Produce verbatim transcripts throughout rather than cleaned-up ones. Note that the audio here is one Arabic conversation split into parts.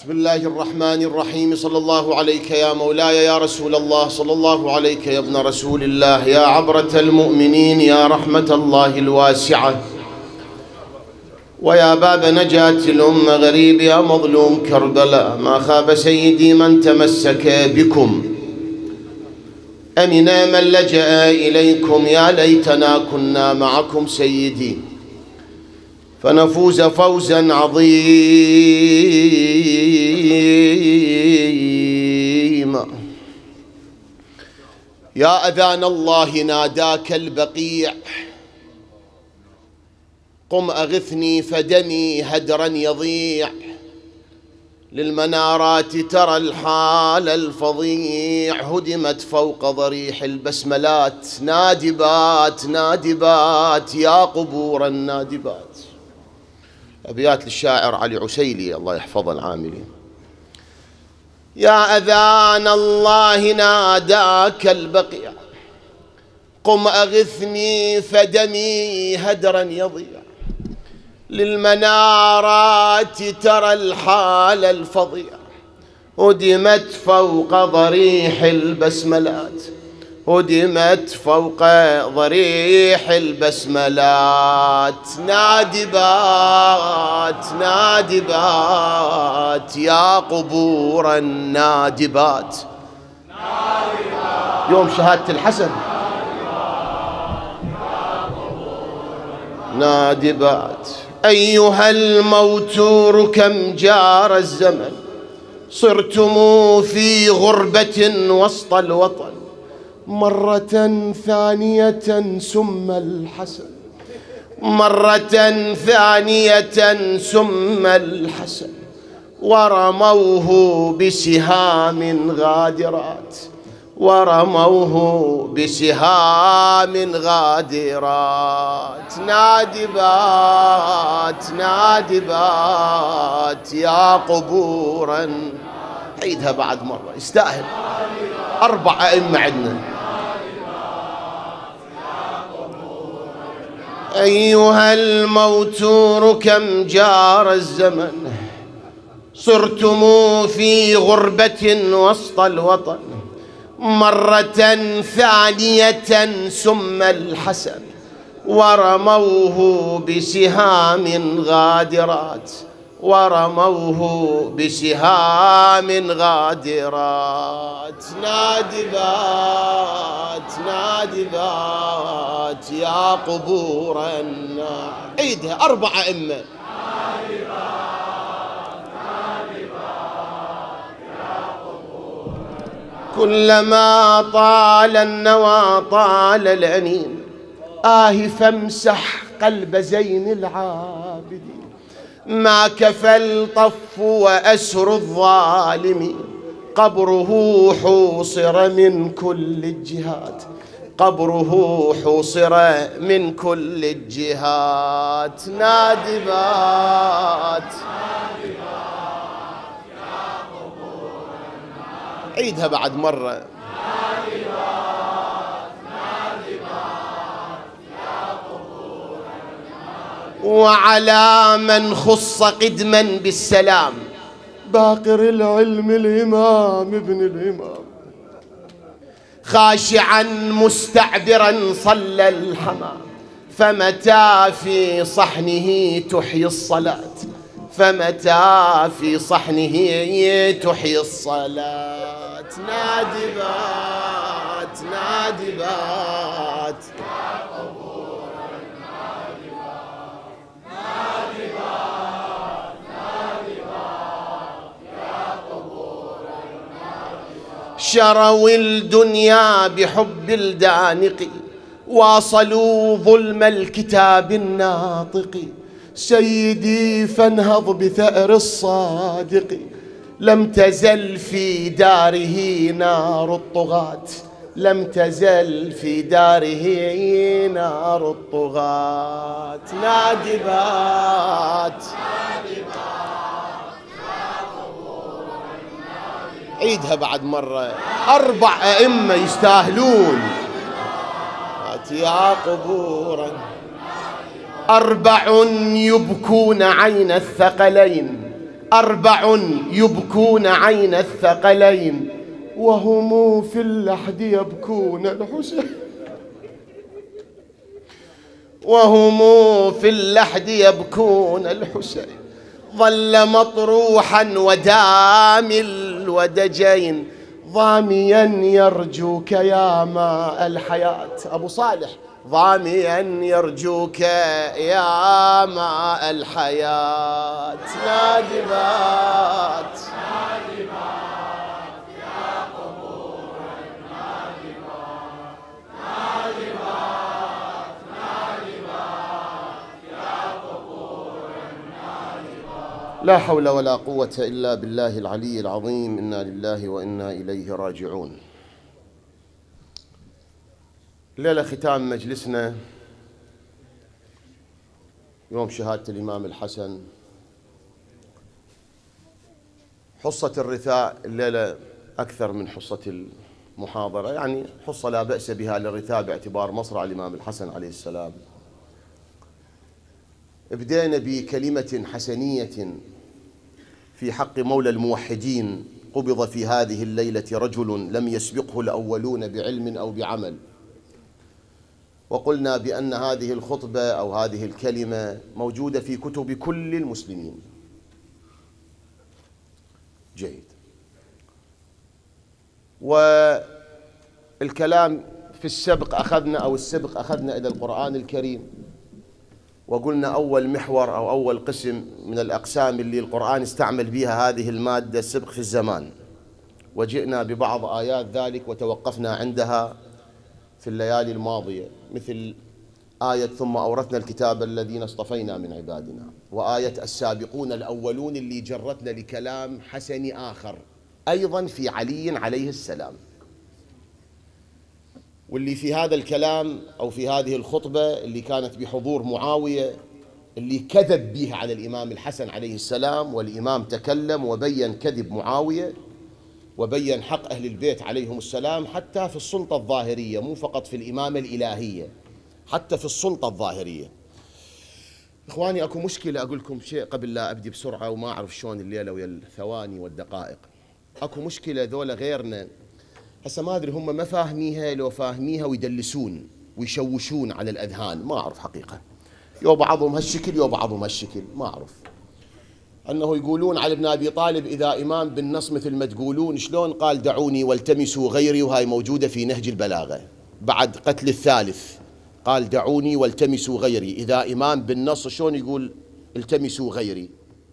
بسم الله الرحمن الرحيم. صلى الله عليك يا مولاي يا رسول الله، صلى الله عليك يا ابن رسول الله، يا عبرة المؤمنين، يا رحمة الله الواسعة، ويا باب نجاة الأمة، غريب يا مظلوم كربلاء، ما خاب سيدي من تمسك بكم، أمن من لجأ إليكم، يا ليتنا كنا معكم سيدي فنفوز فوزا عظيما. يا أذان الله ناداك البقيع، قم أغثني فدمي هدرا يضيع، للمنارات ترى الحال الفظيع، هدمت فوق ضريح البسملات، نادبات نادبات يا قبور النادبات. أبيات للشاعر علي عسيلي الله يحفظه العاملين. يا أذان الله ناداك البقيع، قم أغثني فدمي هدرا يضيع، للمنارات ترى الحال الفظيع، هدمت فوق ضريح البسملات، هدمت فوق ضريح البسملات، نادبات نادبات يا قبور النادبات. يوم شهادة الحسن نادبات. أيها الموتور كم جار الزمن، صرتم في غربة وسط الوطن، مرة ثانية سم الحسن، مرة ثانية سم الحسن، ورموه بسهام غادرات، ورموه بسهام غادرات، نادبات نادبات يا قبورا. عيدها بعد مرة يستاهل. أربع أئمة عندنا. أيها الموتور كم جار الزمن، صرتم في غربة وسط الوطن، مرة ثانية سم الحسن، ورموه بسهام غادرات، ورموه بسهام غادرات، نادبات نادبات يا قبور النار. عيدها. أربع أئمة. كلما طال النوى طال الأنين، آه فامسح قلب زين العابدين، ما كفى الطف وأسر الظالمين، قبره حوصر من كل الجهات، قبره حوصر من كل الجهات، نادبات. عيدها بعد مرة. وعلى من خص قدما بالسلام، باقر العلم الإمام ابن الإمام، خاشعا مستعبرا صلى الحمام، فمتى في صحنه تحيي الصلاة، فمتى في صحنه تحيي الصلاة، نادبات نادبات شروا الدنيا بحب الدانق، واصلوا ظلم الكتاب الناطق، سيدي فانهض بثأر الصادق، لم تزل في داره نار الطغاة، لم تزل في داره نار الطغاة، نادبات. عيدها بعد مرة. أربع أئمة يستاهلون. يا قبورا. أربع يبكون عين الثقلين، أربع يبكون عين الثقلين وهم في اللحد يبكون الحسين، وهم في اللحد يبكون الحسين، ظل مطروحا ودامي الودجين ضاميا يرجوك يا ماء الحياة. أبو صالح ضاميا يرجوك يا ماء الحياة. نادبات نادبات يا قبور النادبات، نادبات نادبات يا قبور النادبات. لا حول ولا قوة إلا بالله العلي العظيم. إنا لله وإنا إليه راجعون. الليلة ختام مجلسنا يوم شهادة الإمام الحسن. حصة الرثاء الليلة أكثر من حصة المحاضرة، يعني حصة لا بأس بها للرثاء باعتبار مصرع الإمام الحسن عليه السلام. بدينا بكلمة حسنية في حق مولى الموحدين. قبض في هذه الليلة رجل لم يسبقه الأولون بعلم أو بعمل، وقلنا بأن هذه الخطبة أو هذه الكلمة موجودة في كتب كل المسلمين. جيد. والكلام في السبق أخذنا أو السبق أخذنا إلى القرآن الكريم، وقلنا أول محور أو أول قسم من الأقسام اللي القرآن استعمل بها هذه المادة السبق في الزمان، وجئنا ببعض آيات ذلك وتوقفنا عندها في الليالي الماضية، مثل آية ثم أورثنا الكتاب الذين اصطفينا من عبادنا، وآية السابقون الأولون اللي جرتنا لكلام حسن آخر أيضا في علي عليه السلام، واللي في هذا الكلام أو في هذه الخطبة اللي كانت بحضور معاوية اللي كذب بها على الإمام الحسن عليه السلام، والإمام تكلم وبين كذب معاوية وبين حق أهل البيت عليهم السلام حتى في السلطة الظاهرية، مو فقط في الإمامة الإلهية، حتى في السلطة الظاهرية. إخواني أكو مشكلة أقول لكم شيء قبل لا أبدي بسرعة، وما أعرف شلون الليلة ويا الثواني والدقائق. أكو مشكلة ذولا غيرنا هسه ما أدري هم ما فاهميها لو فاهميها ويدلسون ويشوشون على الأذهان، ما أعرف حقيقة. يو بعضهم هالشكل يو بعضهم هالشكل، ما أعرف. أنه يقولون علي بن أبي طالب إذا إمام بالنص مثل ما تقولون، شلون قال دعوني والتمسوا غيري، وهاي موجودة في نهج البلاغة بعد قتل الثالث، قال دعوني والتمسوا غيري. إذا إمام بالنص شلون يقول التمسوا غيري؟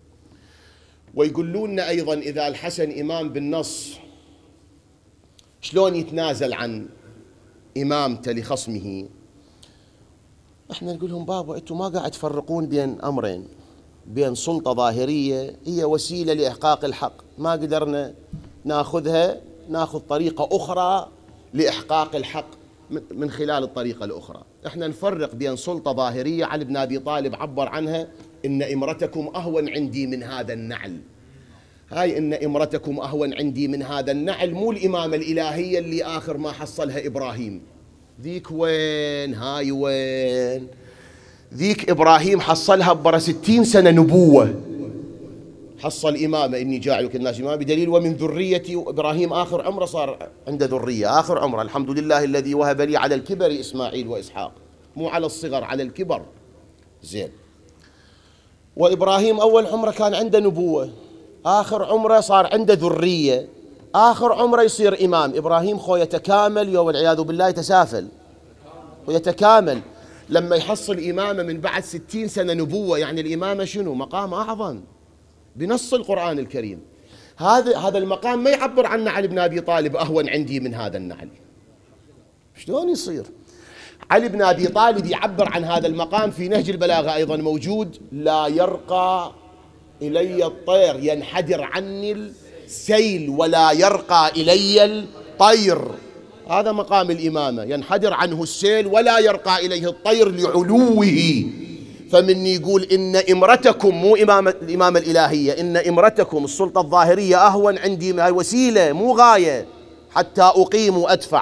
ويقولون أيضا إذا الحسن إمام بالنص شلون يتنازل عن إمامته لخصمه؟ احنا نقول لهم بابا انتم ما قاعد تفرقون بين أمرين، بين سلطة ظاهرية هي وسيلة لإحقاق الحق، ما قدرنا ناخذها ناخذ طريقة أخرى لإحقاق الحق من خلال الطريقة الأخرى. احنا نفرق بين سلطة ظاهرية علي بن أبي طالب عبر عنها إن إمرتكم أهون عندي من هذا النعل. هاي إن إمرتكم أهون عندي من هذا النعل مو الإمامة الإلهية اللي آخر ما حصلها إبراهيم. ذيك وين؟ هاي وين؟ ذيك إبراهيم حصلها برا ستين سنة نبوة، حصل إمامة إني جاعلك الناس إمامة، بدليل ومن ذريتي. إبراهيم آخر عمره صار عنده ذرية، آخر عمره الحمد لله الذي وهب لي على الكبر إسماعيل وإسحاق، مو على الصغر على الكبر. زين. وإبراهيم أول عمره كان عنده نبوة، آخر عمره صار عنده ذرية، آخر عمره يصير إمام. إبراهيم خو يتكامل والعياذ بالله يتسافل ويتكامل لما يحصل إمامة من بعد ستين سنة نبوة. يعني الإمامة شنو؟ مقام أعظم بنص القرآن الكريم. هذا هذا المقام ما يعبر عنه علي بن أبي طالب أهون عندي من هذا النعل. شلون يصير؟ علي بن أبي طالب يعبر عن هذا المقام في نهج البلاغة أيضا موجود: لا يرقى إلي الطير ينحدر عني السيل ولا يرقى إلي الطير. هذا مقام الإمامة، ينحدر عنه السيل ولا يرقى إليه الطير لعلوه. فمن يقول إن إمرتكم مو إمامة الإمامة الإلهية، إن إمرتكم السلطة الظاهرية أهون عندي، ما هي وسيلة مو غاية حتى أقيم وأدفع.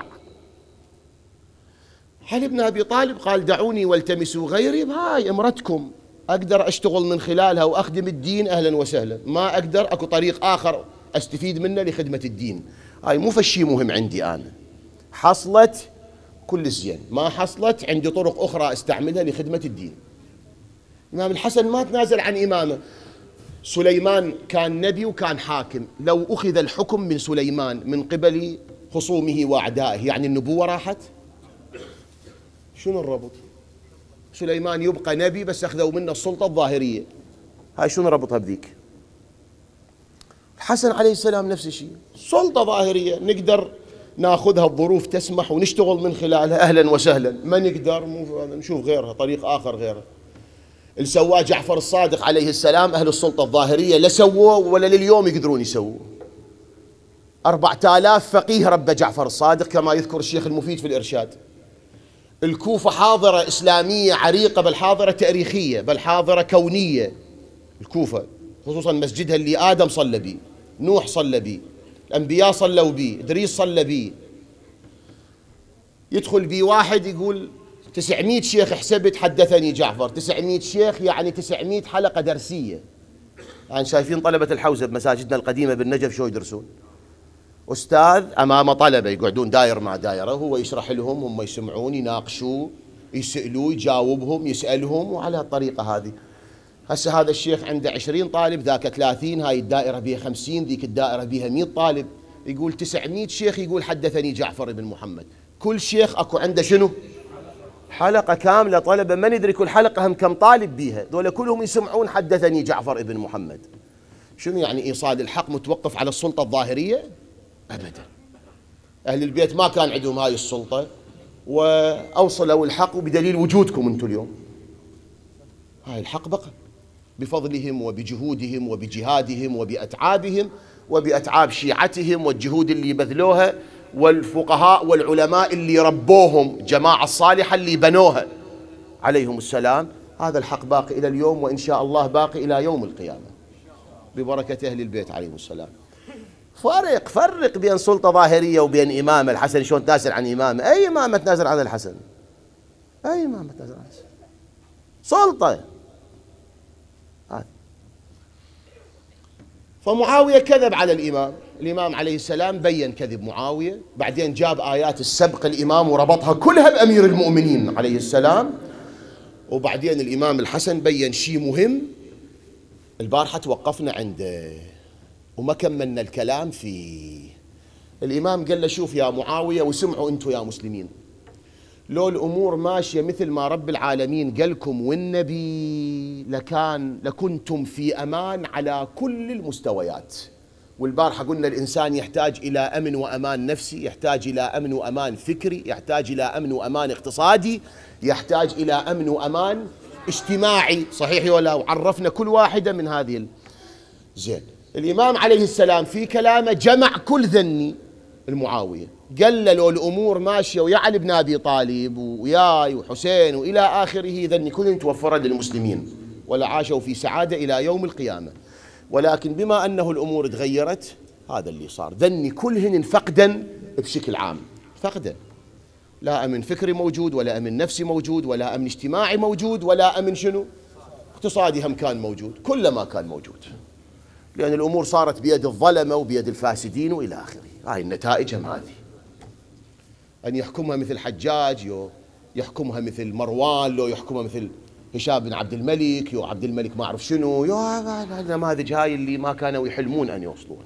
علي بن أبي طالب قال دعوني والتمسوا غيري، هاي إمرتكم أقدر أشتغل من خلالها وأخدم الدين أهلا وسهلا، ما أقدر أكو طريق آخر أستفيد منه لخدمة الدين. هاي مو فشي مهم عندي أنا، حصلت كل زين، ما حصلت عندي طرق أخرى أستعملها لخدمة الدين. الإمام الحسن ما تنازل عن إمامه. سليمان كان نبي وكان حاكم، لو أخذ الحكم من سليمان من قبل خصومه وأعدائه يعني النبوة راحت؟ شنو الربط؟ سليمان يبقى نبي بس أخذوا منه السلطة الظاهرية، هاي شنو ربطها بذيك؟ الحسن عليه السلام نفس الشيء، سلطة ظاهرية نقدر ناخذها، الظروف تسمح ونشتغل من خلالها أهلا وسهلا، ما نقدر نشوف غيرها، طريق آخر غيره. اللي سواه جعفر الصادق عليه السلام أهل السلطة الظاهرية لا سووه ولا لليوم يقدرون يسووه. أربعة آلاف فقيه رب جعفر الصادق كما يذكر الشيخ المفيد في الإرشاد. الكوفة حاضرة إسلامية عريقة، بل حاضرة تاريخية، بل حاضرة كونية. الكوفة خصوصا مسجدها اللي آدم صلى به، نوح صلى به، الأنبياء صلوا به، إدريس صلى به. يدخل بي واحد يقول تسعمائة شيخ حسبت حدثني جعفر، تسعمائة شيخ يعني تسعمائة حلقة درسية. يعني شايفين طلبة الحوزة بمساجدنا القديمة بالنجف شو يدرسون؟ أستاذ أمام طلبة يقعدون داير مع دايرة، هو يشرح لهم، هم يسمعون، يناقشوا، يسألوا، يجاوبهم، يسألهم، وعلى الطريقة هذه. هسه هذا الشيخ عنده عشرين طالب، ذاك ثلاثين، هاي الدائرة بها خمسين، ذيك الدائرة بها مئة طالب. يقول تسعمائة شيخ يقول حدثني جعفر بن محمد، كل شيخ أكو عنده شنو؟ حلقة كاملة طلبة، ما ندري كل حلقة هم كم طالب بيها، دول كلهم يسمعون حدثني جعفر بن محمد. شنو يعني إيصال الحق متوقف على السلطة الظاهرية؟ أبدا. أهل البيت ما كان عندهم هاي السلطة وأوصلوا الحق بدليل وجودكم أنتم اليوم. هاي الحق بقى بفضلهم وبجهودهم وبجهادهم وبأتعابهم وبأتعاب شيعتهم والجهود اللي بذلوها والفقهاء والعلماء اللي ربوهم، جماعة الصالحة اللي بنوها عليهم السلام. هذا الحق باقي إلى اليوم، وإن شاء الله باقي إلى يوم القيامة ببركة أهل البيت عليهم السلام. فرق فرق بين سلطة ظاهرية وبين إمامة. الحسن شلون تنازل عن إمامة؟ أي إمامة تنازل عن الحسن؟ أي إمامة تنازل عن الحسن؟ سلطة. هذا فمعاوية كذب على الإمام، الإمام عليه السلام بين كذب معاوية، بعدين جاب آيات السبق الإمام وربطها كلها بأمير المؤمنين عليه السلام، وبعدين الإمام الحسن بين شيء مهم. البارحة توقفنا عنده وما كملنا الكلام فيه. الإمام قال له شوف يا معاوية، وسمعوا أنتم يا مسلمين، لو الأمور ماشية مثل ما رب العالمين قالكم والنبي لكان لكنتم في أمان على كل المستويات. والبارحة قلنا الإنسان يحتاج إلى أمن وأمان نفسي، يحتاج إلى أمن وأمان فكري، يحتاج إلى أمن وأمان اقتصادي، يحتاج إلى أمن وأمان اجتماعي، صحيح ولا؟ وعرفنا كل واحدة من هذه. زين، الإمام عليه السلام في كلامه جمع كل ذني المعاوية، قال له لو الأمور ماشية ويا علي بن أبي طالب وياي وحسين وإلى آخره ذني كلهم توفرت للمسلمين ولا عاشوا في سعادة إلى يوم القيامة. ولكن بما أنه الأمور تغيرت، هذا اللي صار، ذني كلهن فقدا بشكل عام، فقدا. لا أمن فكري موجود، ولا أمن نفسي موجود، ولا أمن اجتماعي موجود، ولا أمن شنو؟ اقتصادي هم كان موجود، كل ما كان موجود، لأن الأمور صارت بيد الظلمة وبيد الفاسدين وإلى آخره. هاي النتائج هم هذه، أن يحكمها مثل حجاج، يو يحكمها مثل مروان، لو يحكمها مثل هشام بن عبد الملك، يو عبد الملك ما أعرف شنو، يو النماذج هاي اللي ما كانوا يحلمون أن يوصلون.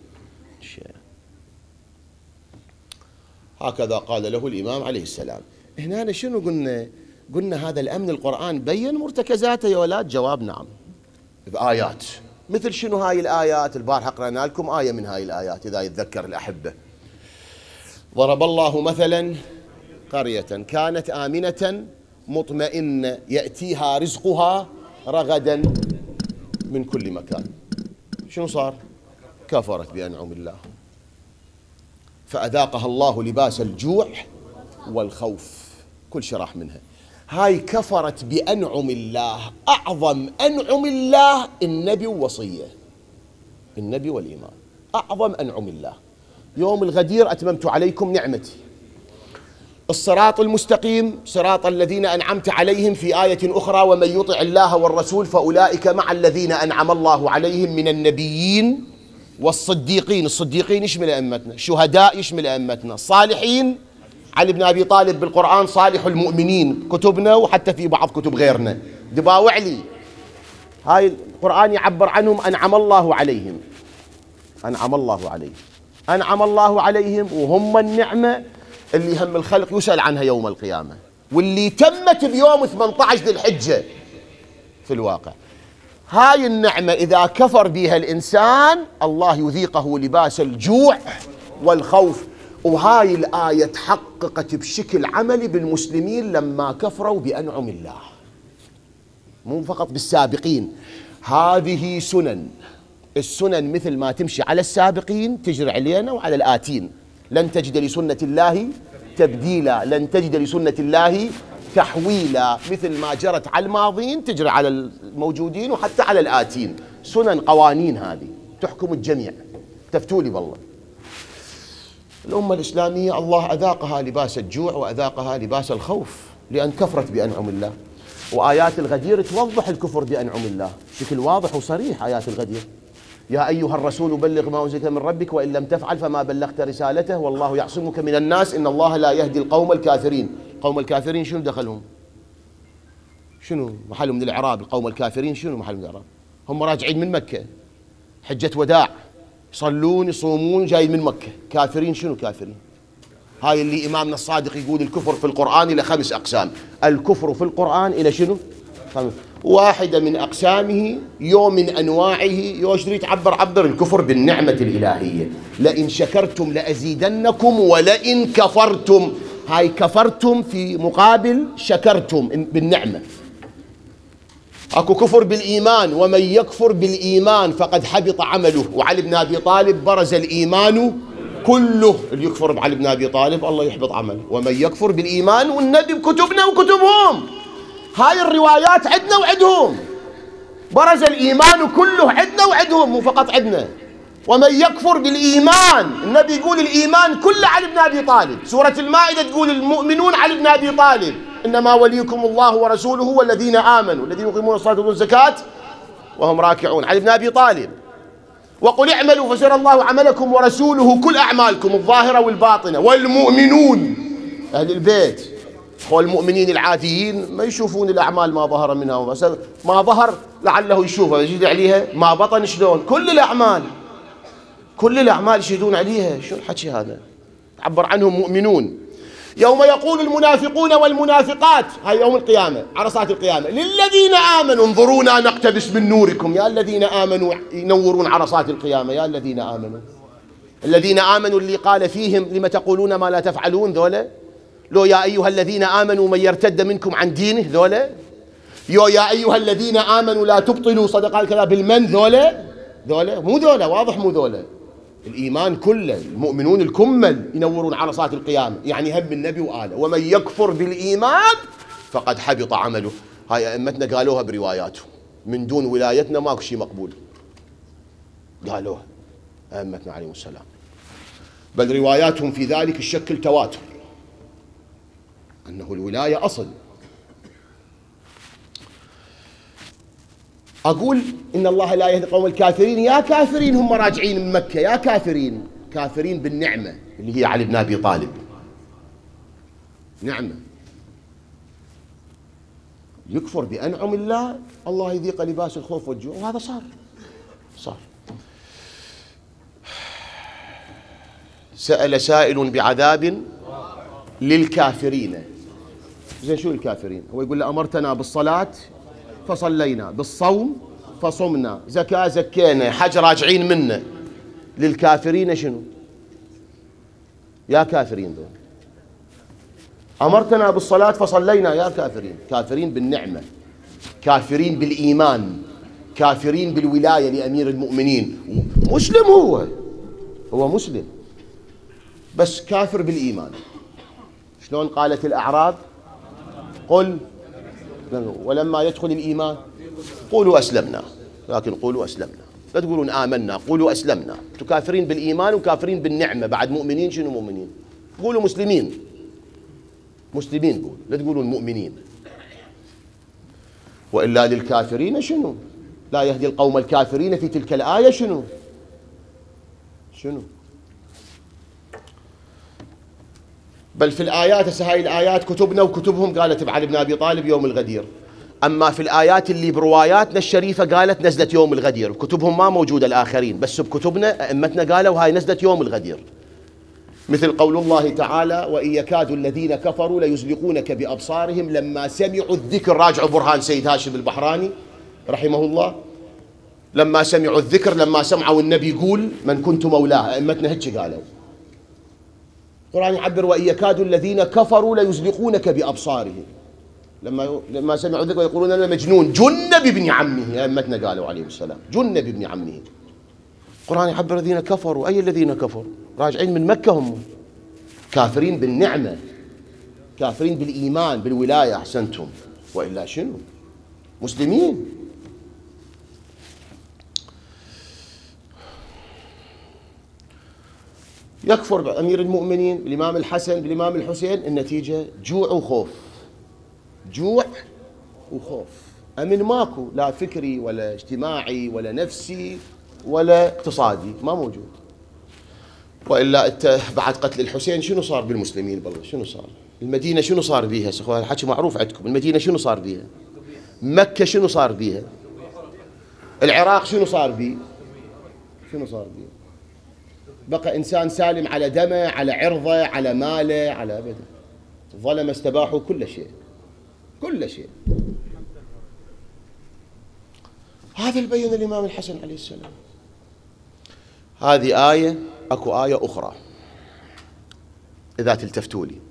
هكذا قال له الإمام عليه السلام. هنا شنو قلنا؟ قلنا هذا الأمن القرآن بين مرتكزاته يا ولاد. جواب نعم، بآيات. مثل شنو هاي الآيات؟ البارحة قرأنا لكم آية من هاي الآيات إذا يتذكر الأحبة. ضرب الله مثلا قرية كانت آمنة مطمئنة يأتيها رزقها رغدا من كل مكان. شنو صار؟ كفرت بأنعم الله فأذاقها الله لباس الجوع والخوف، كل شيء راح منها. هاي كفرت بأنعم الله. أعظم أنعم الله النبي ووصية، النبي والإيمان، أعظم أنعم الله. يوم الغدير أتممت عليكم نعمتي. الصراط المستقيم صراط الذين أنعمت عليهم في آية أخرى ومن يطع الله والرسول فأولئك مع الذين أنعم الله عليهم من النبيين والصديقين. الصديقين يشمل أئمتنا، الشهداء يشمل أئمتنا، الصالحين علي بن أبي طالب بالقرآن صالح المؤمنين كتبنا وحتى في بعض كتب غيرنا، دباوع علي هاي القرآن يعبر عنهم أنعم الله عليهم، أنعم الله عليهم، أنعم الله عليهم، وهم النعمة اللي هم الخلق يسأل عنها يوم القيامة، واللي تمت بيوم ثمانية عشر ذي الحجة في الواقع. هاي النعمة إذا كفر بها الإنسان الله يذيقه لباس الجوع والخوف. وهاي الآية تحققت بشكل عملي بالمسلمين لما كفروا بأنعم الله، مو فقط بالسابقين. هذه سنن، السنن مثل ما تمشي على السابقين تجري علينا وعلى الآتين. لن تجد لسنة الله تبديلا، لن تجد لسنة الله تحويلا، مثل ما جرت على الماضين تجري على الموجودين وحتى على الآتين. سنن قوانين هذه تحكم الجميع. تفتولي بالله الأمة الإسلامية الله أذاقها لباس الجوع وأذاقها لباس الخوف لأن كفرت بأنعم الله. وآيات الغدير توضح الكفر بأنعم الله بشكل واضح وصريح. آيات الغدير يا أيها الرسول بلغ ما أنزل من ربك وإن لم تفعل فما بلغت رسالته والله يعصمك من الناس إن الله لا يهدي القوم الكافرين. القوم الكافرين شنو دخلهم؟ شنو محلهم من الإعراب؟ القوم الكافرين شنو محلهم من الإعراب؟ هم راجعين من مكة حجة وداع، يصلون يصومون جايين من مكة. كافرين شنو كافرين؟ هاي اللي إمامنا الصادق يقول الكفر في القرآن إلى خمس أقسام. الكفر في القرآن إلى شنو؟ خمس. واحدة من أقسامه يوم من أنواعه يوشري تعبر عبر الكفر بالنعمة الإلهية. لئن شكرتم لأزيدنكم ولئن كفرتم. هاي كفرتم في مقابل شكرتم بالنعمة. اكو كفر بالإيمان ومن يكفر بالإيمان فقد حبط عمله. وعلي بن أبي طالب برز الإيمان كله. اللي يكفر بعلي بن أبي طالب الله يحبط عمله. ومن يكفر بالإيمان والنبي بكتبنا وكتبهم. هاي الروايات عندنا وعندهم. برز الإيمان كله عندنا وعندهم مو فقط عندنا. ومن يكفر بالإيمان النبي يقول الإيمان كله علي بن أبي طالب. سورة المائدة تقول المؤمنون علي بن أبي طالب إنما وليكم الله ورسوله والذين آمنوا الذين يقيمون الصلاة ويؤتون الزكاة وهم راكعون. علي بن أبي طالب. وقل اعملوا فسيرى الله عملكم ورسوله كل أعمالكم الظاهرة والباطنة والمؤمنون أهل البيت. والمؤمنين العاديين ما يشوفون الأعمال ما ظهر منها ما ظهر لعله يشوفها يجد عليها ما بطن شلون. كل الأعمال كل الأعمال يشهدون عليها. شو الحكي هذا؟ عبر عنهم مؤمنون. يوم يقول المنافقون والمنافقات هاي يوم القيامة عرصات القيامة للذين آمنوا انظرونا نقتبس من نوركم. يا الذين آمنوا ينورون عرصات القيامة. يا الذين آمنوا الذين آمنوا اللي قال فيهم لما تقولون ما لا تفعلون ذولا. لو يا أيها الذين آمنوا من يرتد منكم عن دينه ذولا. يو يا أيها الذين آمنوا لا تبطلوا صدقات كذا بالمن ذولا. ذولا مو ذولا واضح مو ذولا. الإيمان كله المؤمنون الكمل ينورون عرصات القيامة يعني هم النبي وآله. ومن يكفر بالإيمان فقد حبط عمله. هاي أئمتنا قالوها برواياتهم من دون ولايتنا ماكو شيء مقبول. قالوها أئمتنا عليهم السلام. بل رواياتهم في ذلك الشكل تواتر أنه الولاية أصل. أقول إن الله لا يهدي القوم الكافرين. يا كافرين هم راجعين من مكة. يا كافرين كافرين بالنعمة اللي هي علي بن أبي طالب. نعمة يكفر بأنعم الله الله يذيق لباس الخوف والجوع. وهذا صار صار. سأل سائل بعذاب للكافرين. زين شو الكافرين؟ هو يقول له أمرتنا بالصلاة فصلينا بالصوم فصمنا زكاة زكينا حج راجعين منه. للكافرين شنو؟ يا كافرين دول. أمرتنا بالصلاة فصلينا. يا كافرين كافرين بالنعمة كافرين بالإيمان كافرين بالولاية لأمير المؤمنين. مسلم هو هو مسلم بس كافر بالإيمان. شلون قالت الأعراب قل ولما يدخل الإيمان قولوا أسلمنا. لكن قولوا أسلمنا لا تقولون آمنا قولوا أسلمنا. أنتم كافرين بالإيمان وكافرين بالنعمة بعد مؤمنين. شنو مؤمنين؟ قولوا مسلمين. مسلمين قول، لا تقولون مؤمنين. وإلا للكافرين شنو؟ لا يهدي القوم الكافرين في تلك الآية شنو؟ شنو؟ بل في الآيات، هسه هاي الآيات كتبنا وكتبهم قالت بعلي بن أبي طالب يوم الغدير، أما في الآيات اللي برواياتنا الشريفة قالت نزلت يوم الغدير، بكتبهم ما موجودة الآخرين، بس بكتبنا أئمتنا قالوا هاي نزلت يوم الغدير. مثل قول الله تعالى: وإن يكاد الذين كفروا ليزلقونك بأبصارهم لما سمعوا الذكر. راجعوا برهان سيد هاشم البحراني رحمه الله، لما سمعوا الذكر، لما سمعوا النبي يقول من كنت مولاه، أئمتنا هيك قالوا. القرآن يعبر: وإن يكاد الذين كفروا ليزلقونك بأبصارهم لما لما سمعوا الذكر يقولون أنا مجنون، جن بابن عمه. أئمتنا قالوا عليه السلام جن بابن عمه. القرآن يعبر الذين كفروا، أي الذين كفروا؟ راجعين من مكة، هم كافرين بالنعمة، كافرين بالإيمان بالولاية. أحسنتم. وإلا شنو؟ مسلمين. يكفر بأمير المؤمنين بالإمام الحسن بالإمام الحسين، النتيجة جوع وخوف، جوع وخوف. أمن ماكو، لا فكري ولا اجتماعي ولا نفسي ولا اقتصادي، ما موجود. وإلا أنت بعد قتل الحسين شنو صار بالمسلمين؟ بالله شنو صار؟ المدينة شنو صار بيها؟ الحكي معروف عندكم. المدينة شنو صار بيها؟ مكة شنو صار بيها؟ العراق شنو صار بيه؟ شنو صار بيه؟ بقى إنسان سالم على دمه، على عرضه، على ماله، على أبدا. ظلم استباحوا كل شيء، كل شيء. هذا البين الإمام الحسن عليه السلام. هذه آية، أكو آية أخرى إذا تلتفتوا لي: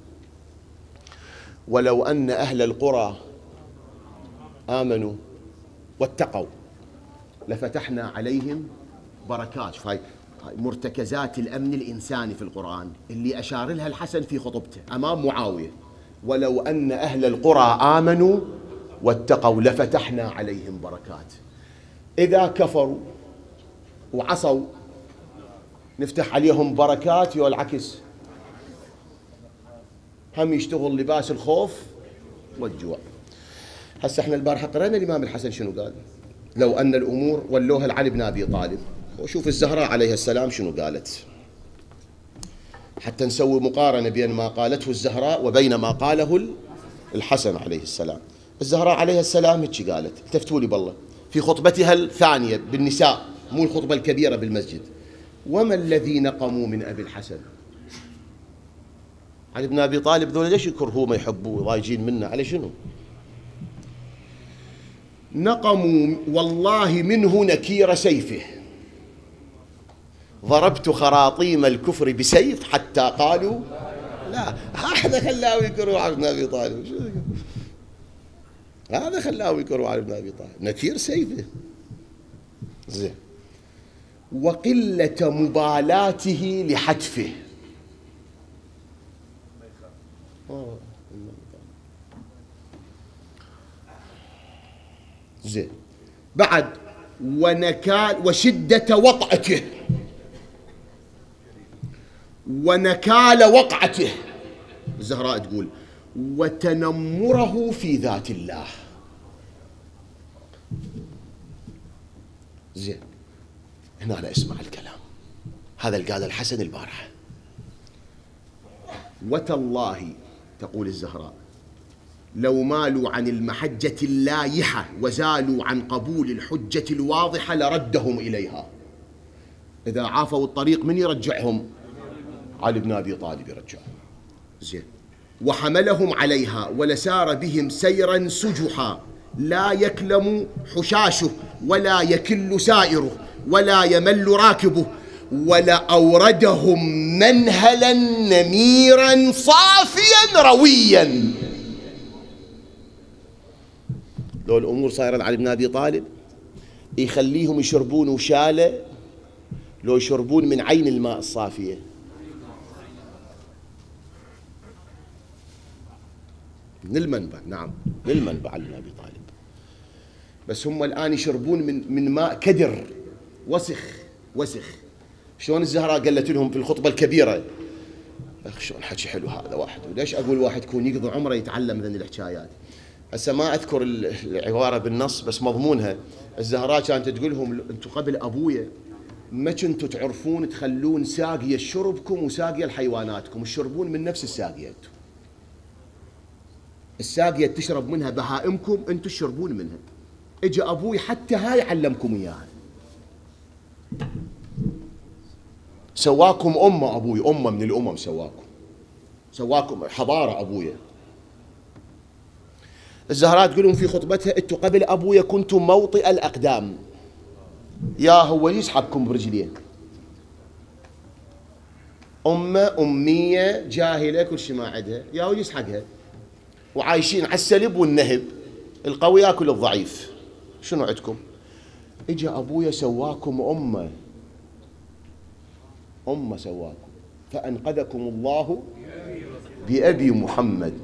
ولو أن أهل القرى آمنوا واتقوا لفتحنا عليهم بركات. هاي مرتكزات الأمن الإنساني في القرآن اللي أشار لها الحسن في خطبته أمام معاوية: ولو أن أهل القرى آمنوا واتقوا لفتحنا عليهم بركات. إذا كفروا وعصوا نفتح عليهم بركات، يو العكس، هم يشتغل لباس الخوف والجوع. هسه احنا البارحة قرأنا الإمام الحسن شنو قال: لو أن الأمور ولوها لعلي بن أبي طالب. وشوف الزهراء عليها السلام شنو قالت، حتى نسوي مقارنة بين ما قالته الزهراء وبين ما قاله الحسن عليه السلام. الزهراء عليها السلام هيك قالت، التفتوا لي بالله، في خطبتها الثانية بالنساء، مو الخطبة الكبيرة بالمسجد: وما الذي نقموا من أبي الحسن؟ علي بن أبي طالب ذولا ليش يكرهوه ما يحبوه ضايجين منه؟ على شنو؟ نقموا والله منه نكير سيفه، ضربت خراطيم الكفر بسيف حتى قالوا لا. هذا خلاه يكرهوا علي بن أبي طالب، هذا خلاه يكرهوا علي بن أبي طالب، نكير سيفه. زين. وقلة مبالاته لحتفه. زين. بعد ونكال وشدة وطأته ونكال وقعته. الزهراء تقول: وتنمره في ذات الله. زين. هنا أنا اسمع الكلام هذا اللي قال الحسن البارحة: وتالله، تقول الزهراء، لو مالوا عن المحجة اللايحة وزالوا عن قبول الحجة الواضحة لردهم إليها. إذا عافوا الطريق من يرجعهم؟ علي بن أبي طالب يرجعهم. زين. وحملهم عليها ولسار بهم سيرا سجحا لا يكلم حشاشه ولا يكل سائره ولا يمل راكبه، ولأوردهم منهلا نميرا صافيا رويا. لو الأمور صايرة علي بن أبي طالب يخليهم يشربون وشالة، لو يشربون من عين الماء الصافية. من المنبع، نعم من المنبع علي بن أبي طالب. بس هم الآن يشربون من من ماء كدر وسخ وسخ. شلون الزهراء قالت لهم في الخطبة الكبيرة: اخ شلون حكي حلو هذا واحد، وليش اقول واحد يكون يقضي عمره يتعلم ذني الحكايات. هسه ما اذكر العباره بالنص بس مضمونها، الزهراء كانت تقولهم انتم قبل ابويا ما كنتوا تعرفون تخلون ساقيه شربكم وساقيه لحيواناتكم، تشربون من نفس الساقيه انتم. الساقيه تشرب منها بهائمكم، انتم تشربون منها. اجى ابوي حتى هاي علمكم اياها. سواكم امه ابوي، امه من الامم سواكم. سواكم حضاره ابويا. الزهراء تقولون في خطبتها انتم قبل ابويا كنتم موطئ الاقدام. يا هو يسحبكم برجليه. امه اميه جاهله كل شيء ما عندها، يا هو يسحقها. وعايشين على السلب والنهب، القوي ياكل الضعيف. شنو عندكم؟ اجى ابويا سواكم امه. امه سواكم فانقذكم الله بأبي محمد.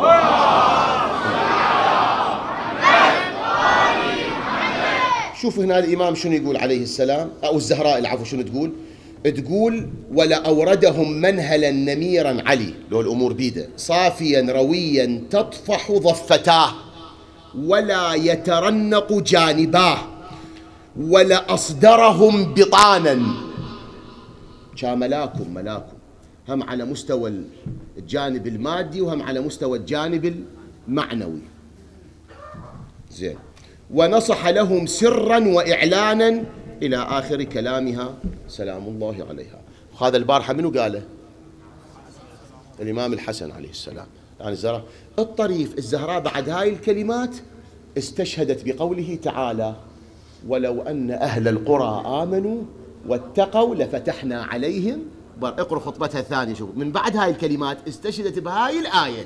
شوف هنا الإمام شنو يقول عليه السلام، أو الزهراء العفو شنو تقول؟ تقول ولا أوردهم منهلا نميرا علي، لو الأمور بيده صافيا رويا تطفح ضفتاه ولا يترنق جانباه ولا أصدرهم بطانا. كاملاكم ملاكم، هم على مستوى الجانب المادي وهم على مستوى الجانب المعنوي. زين. ونصح لهم سرا وإعلانا إلى آخر كلامها سلام الله عليها. وهذا البارحة منو قاله؟ الإمام الحسن عليه السلام. يعني الزهراء الطريف الزهراء بعد هاي الكلمات استشهدت بقوله تعالى ولو أن أهل القرى آمنوا واتقوا لفتحنا عليهم. اقرأ خطبتها الثانية. شوف من بعد هاي الكلمات استشهدت بهاي الآية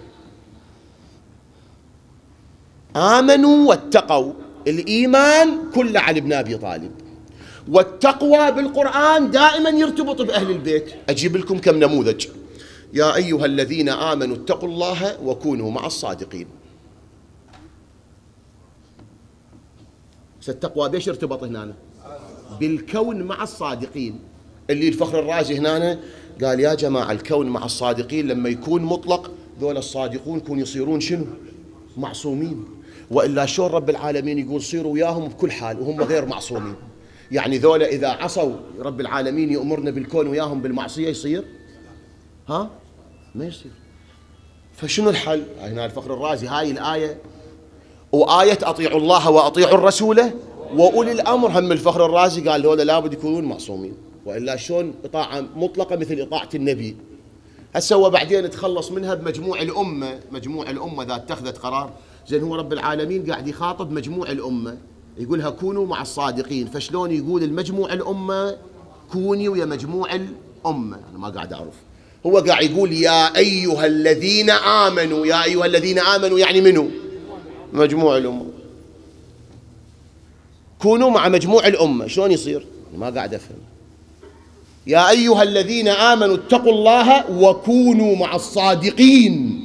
آمنوا واتقوا. الإيمان كله على ابن أبي طالب، والتقوى بالقرآن دائما يرتبط بأهل البيت. أجيب لكم كم نموذج. يا أيها الذين آمنوا اتقوا الله وكونوا مع الصادقين. التقوى بيش ارتبط هنا؟ بالكون مع الصادقين. اللي الفخر الرازي هنا قال يا جماعة الكون مع الصادقين لما يكون مطلق ذول الصادقون يكون يصيرون شنو؟ معصومين. وإلا شلون رب العالمين يقول صيروا وياهم بكل حال وهم غير معصومين؟ يعني ذولا إذا عصوا رب العالمين يأمرنا بالكون وياهم بالمعصية يصير؟ ها؟ ما يصير. فشنو الحل؟ هنا الفخر الرازي هاي الآية وآية أطيعوا الله وأطيعوا الرسول وأولي الأمر، هم الفخر الرازي قال ذولا لابد يكونون معصومين، وإلا شلون إطاعة مطلقة مثل إطاعة النبي. هسه هو بعدين تخلص منها بمجموع الأمة. مجموع الأمة ذا اتخذت قرار. زين هو رب العالمين قاعد يخاطب مجموع الأمة يقولها كونوا مع الصادقين، فشلون يقول المجموع الأمة كوني ويا مجموع الأمة؟ أنا ما قاعد أعرف. هو قاعد يقول يا أيها الذين آمنوا. يا أيها الذين آمنوا يعني منو؟ مجموع الأمة. كونوا مع مجموع الأمة شلون يصير؟ ما قاعد أفهم. يا أيها الذين آمنوا اتقوا الله وكونوا مع الصادقين.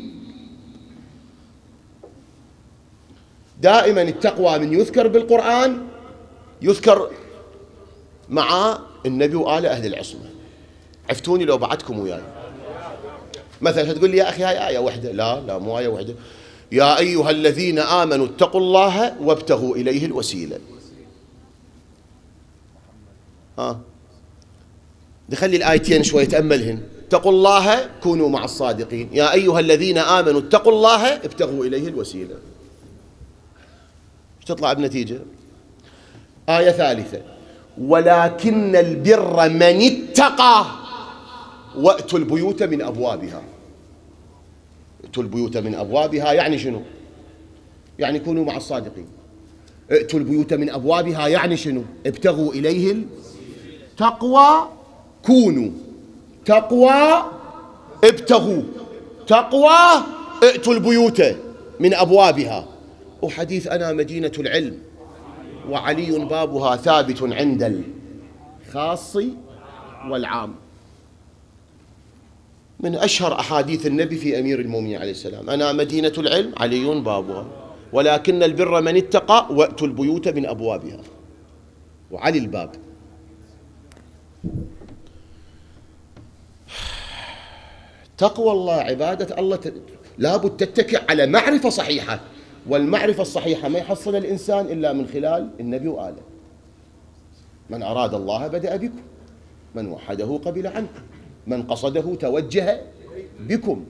دائما التقوى من يذكر بالقرآن يذكر مع النبي وآل أهل العصمة. عفتوني لو بعدكم وياي. مثلا تقول لي يا أخي هاي آية واحدة. لا لا مو آية واحدة. يا أيها الذين آمنوا اتقوا الله وابتغوا إليه الوسيلة. ها نخلي الآيتين شوي تأملهن. اتقوا الله كونوا مع الصادقين. يا أيها الذين آمنوا اتقوا الله ابتغوا إليه الوسيلة. تطلع بنتيجة. آية ثالثة ولكن البر من اتقى وأتوا البيوت من أبوابها. ائتوا البيوت من أبوابها يعني شنو؟ يعني كونوا مع الصادقين. ائتوا البيوت من أبوابها يعني شنو؟ ابتغوا إليه التقوى. كونوا تقوى ابتغوا تقوى ائتوا البيوت من أبوابها. وحديث أنا مدينة العلم وعلي بابها ثابت عند الخاص والعام. من أشهر أحاديث النبي في أمير المؤمنين عليه السلام أنا مدينة العلم علي بابها ولكن البر من اتقى وأتوا البيوت من أبوابها. وعلي الباب. تقوى الله عبادة الله لابد تتكئ على معرفة صحيحة، والمعرفة الصحيحة ما يحصل الإنسان إلا من خلال النبي وآله. من أراد الله بدأ بكم، من وحده قبل عنكم، من قصده توجه بكم.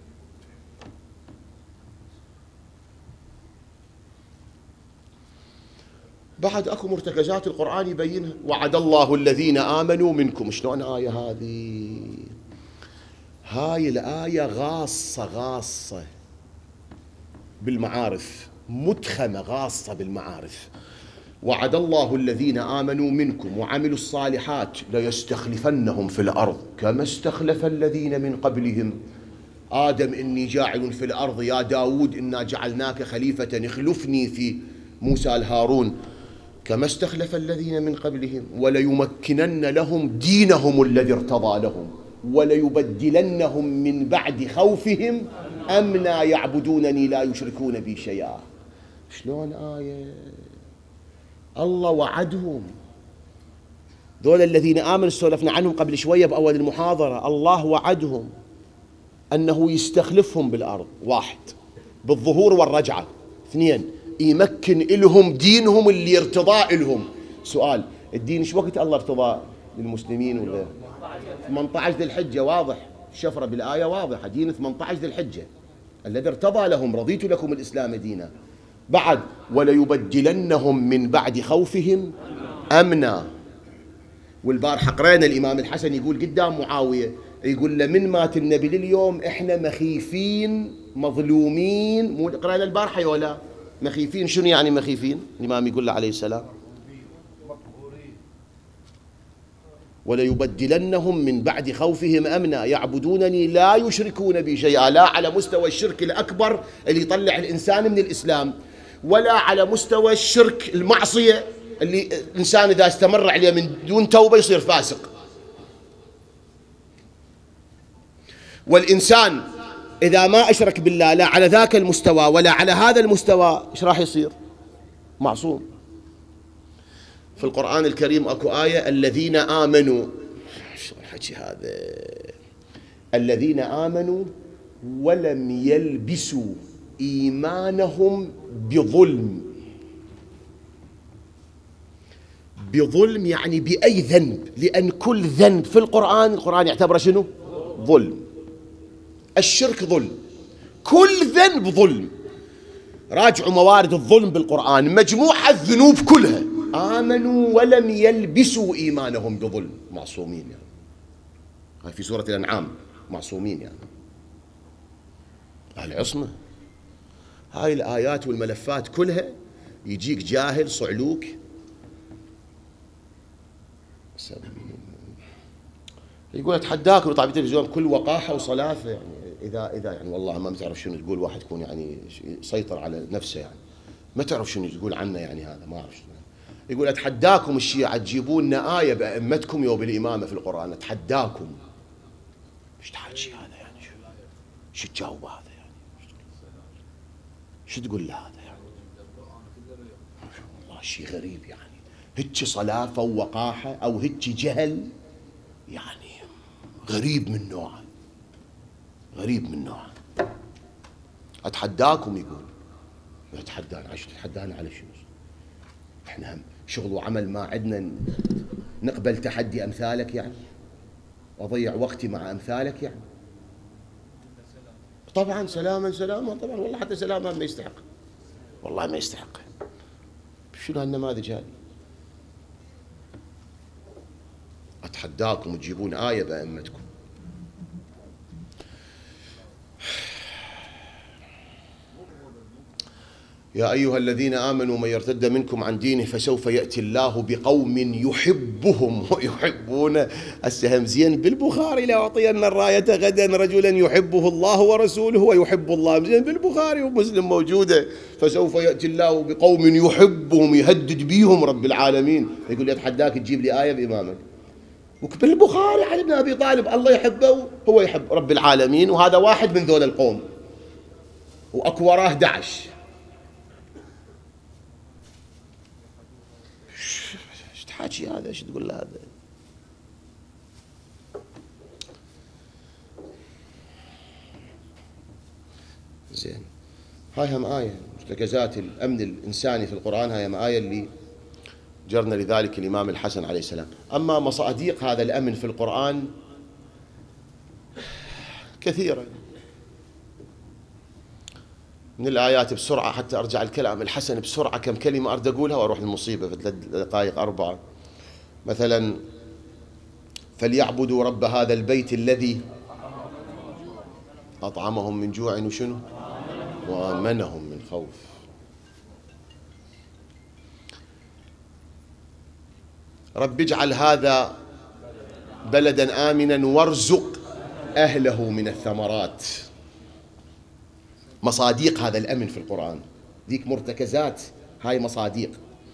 بعد اكو مرتكزات القرآن يبينها. وعد الله الذين آمنوا منكم. شلون آية هذه؟ هاي الآية غاصة غاصة بالمعارف، متخمة غاصة بالمعارف. وعد الله الذين آمنوا منكم وعملوا الصالحات ليستخلفنهم في الأرض كما استخلف الذين من قبلهم. آدم إني جاعل في الأرض، يا داود إنا جعلناك خليفة اخلفني في موسى الهارون، كما استخلف الذين من قبلهم وليمكنن لهم دينهم الذي ارتضى لهم وليبدلنهم من بعد خوفهم أمنا يعبدونني لا يشركون بي شيئا. شلون آية؟ الله وعدهم ذول الذين آمنوا، سولفنا عنهم قبل شوية بأول المحاضرة. الله وعدهم أنه يستخلفهم بالأرض، واحد بالظهور والرجعة، اثنين يمكن لهم دينهم اللي ارتضاء لهم. سؤال، الدين ايش وقت الله ارتضاء للمسلمين؟ ولا ثمانية عشر ذي الحجة؟ واضح الشفرة بالآية واضحة، دين ثمانية عشر ذي الحجة الذي ارتضى لهم، رضيت لكم الإسلام دينا. بعد وليبدلنهم من بعد خوفهم أمنا. والبارحة قرأنا الإمام الحسن يقول قدام معاوية، يقول له من مات النبي لليوم احنا مخيفين مظلومين. مو قرأنا البارحة ولا مخيفين؟ شنو يعني مخيفين؟ الإمام يقول له عليه السلام وليبدلنهم من بعد خوفهم أمنا يعبدونني لا يشركون بي شيئا. لا على مستوى الشرك الأكبر اللي يطلع الإنسان من الإسلام، ولا على مستوى الشرك المعصية اللي الإنسان إذا استمر عليه من دون توبة يصير فاسق. والإنسان إذا ما أشرك بالله لا على ذاك المستوى ولا على هذا المستوى إيش راح يصير؟ معصوم. في القرآن الكريم أكو آية الذين آمنوا، شو الحكي هذا؟ الذين آمنوا ولم يلبسوا إيمانهم بظلم. بظلم يعني بأي ذنب، لأن كل ذنب في القرآن القرآن يعتبره شنو؟ ظلم. الشرك ظلم، كل ذنب ظلم. راجعوا موارد الظلم بالقرآن، مجموعة الذنوب كلها. آمنوا ولم يلبسوا إيمانهم بظلم، معصومين يعني. هاي في سورة الأنعام، معصومين يعني أهل عصمة. هاي الآيات والملفات كلها يجيك جاهل صعلوك يقول اتحداك ويطلع بالتلفزيون بكل وقاحة وصلافة. يعني إذا إذا يعني والله ما تعرف شنو تقول، واحد يكون يعني يسيطر على نفسه، يعني ما تعرف شنو تقول عنه، يعني هذا ما أعرف شنو. يقول اتحداكم الشيعة تجيبون لنا آية بأئمتكم يوم الإمامة في القرآن، اتحداكم. ايش تحكي هذا يعني؟ شو شو تجاوب هذا يعني؟ شو تقول له هذا يعني؟ والله شيء غريب يعني. هيك صلافة ووقاحة أو هيك جهل يعني غريب من نوعه، غريب من نوعه. أتحداكم يقول. أتحدانا عايش تتحدانا على شنو؟ إحنا هم شغل وعمل ما عندنا نقبل تحدي أمثالك يعني؟ وأضيع وقتي مع أمثالك يعني؟ طبعا سلاما سلاما، طبعا والله حتى سلاما ما يستحق، والله ما يستحق. شنو هالنماذج هذه؟ أتحداكم تجيبون آية بأئمتكم. يا أيها الذين آمنوا من يرتد منكم عن دينه فسوف يأتي الله بقوم يحبهم ويحبون. السهم زين بالبخاري لأعطين الراية غدا رجلا يحبه الله ورسوله ويحب الله، زين بالبخاري ومسلم موجودة. فسوف يأتي الله بقوم يحبهم، يهدد بيهم رب العالمين. يقول لي أتحداك تجيب لي آية بإمامك. بالبخاري علي بن أبي طالب الله يحبه، هو يحب رب العالمين، وهذا واحد من ذول القوم، وأكو وراه أحد عشر. ايش تحكي هذا؟ ايش تقول له هذا؟ هاي هم آية مرتكزات الأمن الإنساني في القرآن، هاي هم آية اللي جرنا لذلك الإمام الحسن عليه السلام. أما مصاديق هذا الأمن في القرآن كثيرة من الآيات. بسرعة حتى أرجع الكلام الحسن بسرعة، كم كلمة أريد أقولها وأروح للمصيبة في ثلاث دقائق أربعة. مثلا فليعبدوا رب هذا البيت الذي أطعمهم من جوع وشنو وآمنهم من خوف. رب اجعل هذا بلدا آمنا وارزق أهله من الثمرات. مصاديق هذا الأمن في القرآن، ذيك مرتكزات، هاي مصاديق.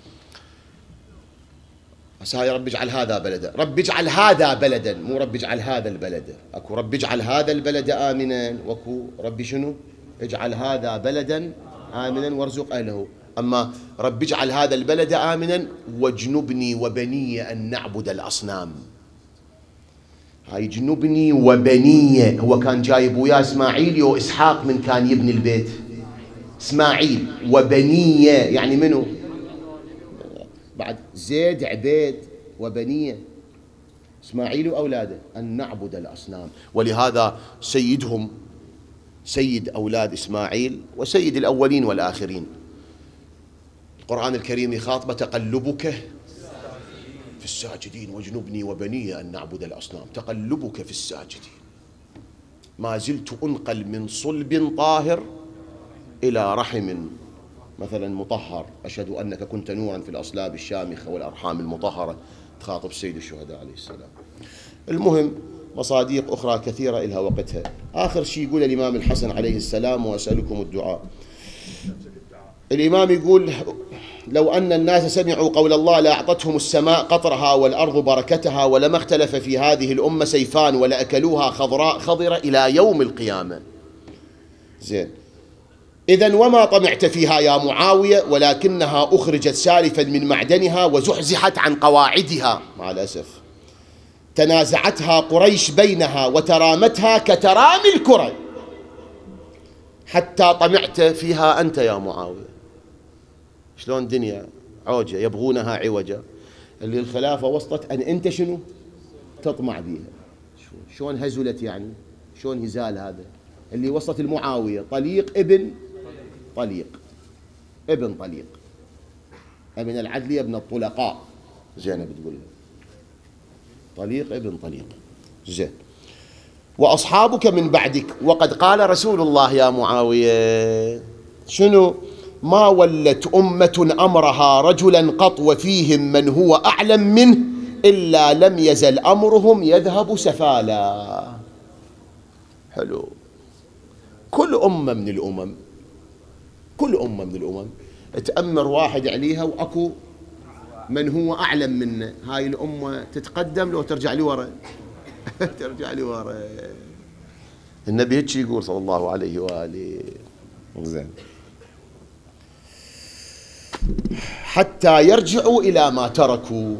بس هاي رب اجعل هذا بلدا، رب اجعل هذا بلدا، مو رب اجعل هذا البلد. اكو رب اجعل هذا البلد آمنا، واكو ربي شنو اجعل هذا بلدا آمنا وارزق أهله. أما رب اجعل هذا البلد آمنا واجنبني وبني أن نعبد الأصنام. هاي جنبني وبني، هو كان جايب وياه إسماعيل يو إسحاق من كان يبني البيت. إسماعيل وبني يعني منو؟ بعد زيد عبيد وبنية، إسماعيل وأولاده أن نعبد الأصنام. ولهذا سيدهم سيد أولاد إسماعيل وسيد الأولين والآخرين. القرآن الكريم يخاطب تقلبك في الساجدين واجنبني وبني أن نعبد الأصنام. تقلبك في الساجدين، ما زلت أنقل من صلب طاهر إلى رحم مثلا مطهر، أشهد أنك كنت نورا في الأصلاب الشامخة والأرحام المطهرة. تخاطب سيد الشهداء عليه السلام. المهم مصاديق أخرى كثيرة إلها وقتها. آخر شيء يقول الإمام الحسن عليه السلام وأسألكم الدعاء. الإمام يقول لو أن الناس سمعوا قول الله لأعطتهم السماء قطرها والأرض بركتها ولما اختلف في هذه الأمة سيفان ولأكلوها خضراء خضرة إلى يوم القيامة. زين، إذن وما طمعت فيها يا معاوية ولكنها أخرجت سالفا من معدنها وزحزحت عن قواعدها. مع الأسف تنازعتها قريش بينها وترامتها كترامي الكرة حتى طمعت فيها أنت يا معاوية. شلون دنيا عوجة يبغونها عوجة، اللي الخلافة وسطت أن أنت شنو تطمع بيها. شلون هزلت يعني، شلون هزال هذا اللي وسط المعاوية. طليق ابن طليق ابن طليق من العدل ابن الطلقاء. زينب بتقول طليق ابن طليق. زين، وأصحابك من بعدك. وقد قال رسول الله يا معاوية شنو؟ ما ولت أمة أمرها رجلا قط وفيهم من هو أعلم منه إلا لم يزل أمرهم يذهب سفالا. حلو. كل أمة من الأمم كل أمة من الأمم تأمر واحد عليها وأكو من هو أعلم منه. هاي الأمة تتقدم لو ترجع لي ورا ترجع لي ورا. النبي هيك يقول صلى الله عليه وآله. زين، حتى يرجعوا إلى ما تركوا.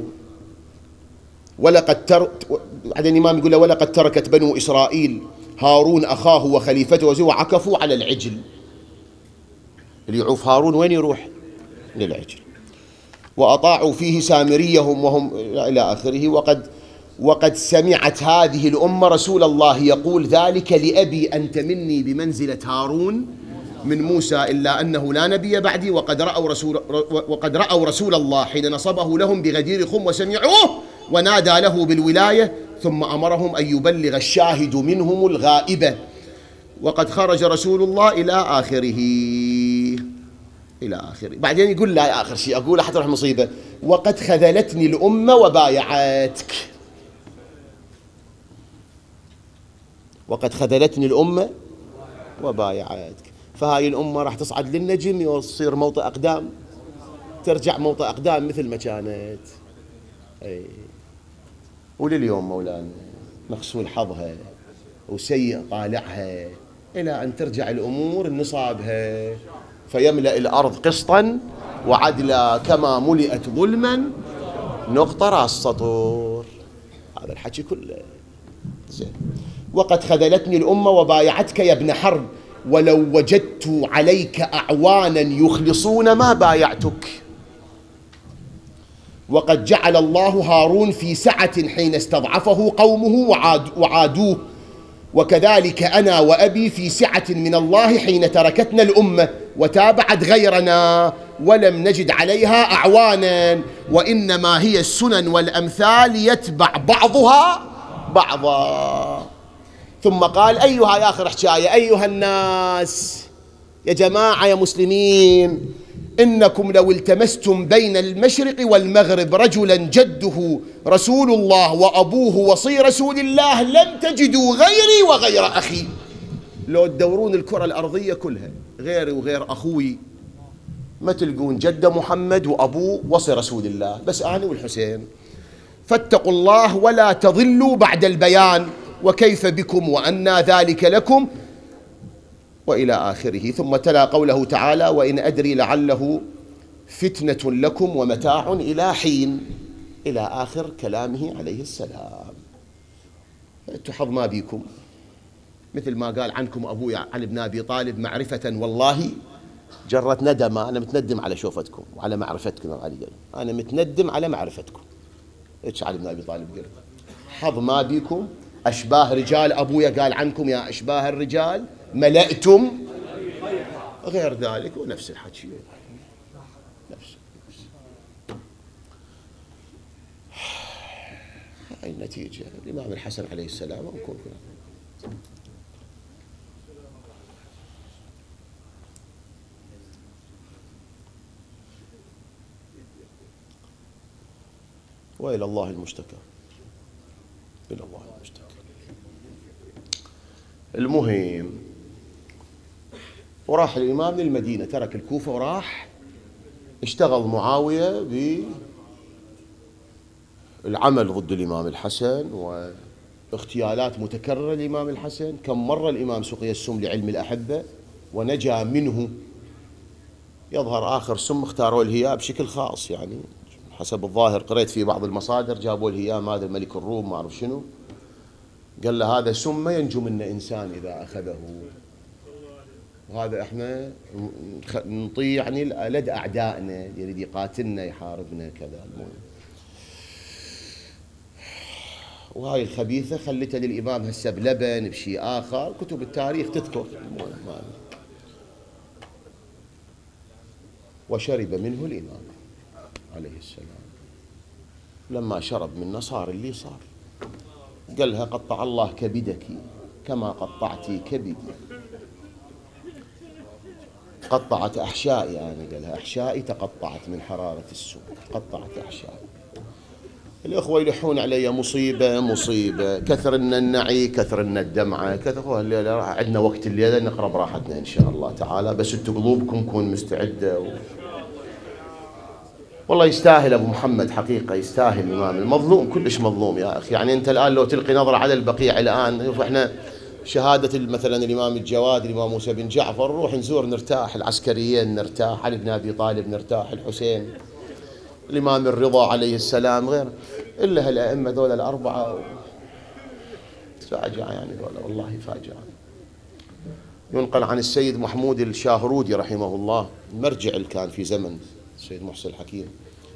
ولقد تر... بعدين الإمام يقول له ولقد تركت بنو إسرائيل هارون أخاه وخليفته وزوى عكفوا على العجل. اللي يعوف هارون وين يروح؟ للعجل. وأطاعوا فيه سامريهم وهم إلى آخره. وقد وقد سمعت هذه الأمة رسول الله يقول ذلك لأبي أنت مني بمنزلة هارون من موسى إلا أنه لا نبي بعدي. وقد رأوا رسول وقد رأوا رسول الله حين نصبه لهم بغدير خم وسمعوه ونادى له بالولاية ثم أمرهم أن يبلغ الشاهد منهم الغائبة. وقد خرج رسول الله إلى آخره إلى آخره. بعدين يقول لا آخر شيء أقول حتى روح مصيبة. وقد خذلتني الأمة وبايعتك. وقد خذلتني الأمة وبايعتك. فهاي الأمة راح تصعد للنجم وتصير موطئ أقدام، ترجع موطئ أقدام مثل ما كانت. أي. ولليوم مولانا مغسول حظها وسيء طالعها إلى أن ترجع الأمور لنصابها فيملأ الأرض قسطا وعدلا كما ملئت ظلما نقطة راس سطور. هذا الحكي كله. زين. وقد خذلتني الأمة وبايعتك يا ابن حرب ولو وجدت عليك أعوانا يخلصون ما بايعتك. وقد جعل الله هارون في سعة حين استضعفه قومه وعاد وعادوه، وكذلك أنا وأبي في سعة من الله حين تركتنا الأمة وتابعت غيرنا ولم نجد عليها أعوانا، وإنما هي السنن والأمثال يتبع بعضها بعضا. ثم قال أيها يا آخر حكاية أيها الناس، يا جماعة يا مسلمين، إنكم لو التمستم بين المشرق والمغرب رجلا جده رسول الله وأبوه وصي رسول الله لم تجدوا غيري وغير أخي. لو تدورون الكرة الأرضية كلها غيري وغير أخوي ما تلقون جد محمد وأبوه وصي رسول الله، بس أنا والحسين. فاتقوا الله ولا تضلوا بعد البيان، وكيف بكم وأنى ذلك لكم، وإلى آخره. ثم تلا قوله تعالى وإن أدري لعله فتنة لكم ومتاع إلى حين، إلى آخر كلامه عليه السلام. تحظ ما بيكم، مثل ما قال عنكم أبوي علي بن أبي طالب معرفة والله جرت ندمة. أنا متندم على شوفتكم وعلى معرفتكم يا علي، أنا متندم على معرفتكم. إيش علي بن أبي طالب قال؟ حظ ما بيكم أشباه رجال أبويا قال عنكم يا أشباه الرجال ملأتم غير ذلك، ونفس الحكي نفس هاي النتيجة. الإمام الحسن عليه السلام ونكون وإلى الله المشتكى، إلى الله المشتكى. المهم وراح الإمام للمدينة، ترك الكوفة وراح اشتغل معاوية بالعمل ضد الإمام الحسن واغتيالات متكررة للإمام الحسن. كم مرة الإمام سقي السم لعلم الأحبة ونجا منه. يظهر آخر سم اختاروا الهياء بشكل خاص، يعني حسب الظاهر قريت في بعض المصادر جابوا الهياء ما هذا ملك الروم ما أعرف شنو، قال له هذا سم ما ينجو منه إنسان إذا أخذه، وهذا إحنا نطيع يعني لدى أعدائنا يريد يقاتلنا يحاربنا كذا. المهم وهاي الخبيثة خلتها للإمام هسه بلبن بشيء آخر، كتب التاريخ تذكر. وشرب منه الإمام عليه السلام، لما شرب منه صار اللي صار. قالها قطع الله كبدك كما قطعتي كبدي، قطعت أحشائي، يعني قالها أحشائي تقطعت من حرارة السوء، قطعت أحشائي. الأخوة يلحون علي مصيبة مصيبة، كثر لنا النعي كثر لنا الدمعة كثر. الليلة عندنا وقت الليلة نقرأ براحتنا إن شاء الله تعالى، بس انتوا قلوبكم تكون مستعدة و... والله يستاهل أبو محمد حقيقة، يستاهل الإمام المظلوم، كلش مظلوم يا أخي. يعني أنت الآن لو تلقي نظرة على البقيع الآن، إحنا شهادة مثلا الإمام الجواد الإمام موسى بن جعفر نروح نزور نرتاح، العسكريين نرتاح، علي بن أبي طالب نرتاح، الحسين، الإمام الرضا عليه السلام، غير إلا هالأئمة ذولا الأربعة فاجعة، يعني ذولا والله فاجعة. ينقل عن السيد محمود الشاهرودي رحمه الله، المرجع اللي كان في زمن السيد محسن الحكيم،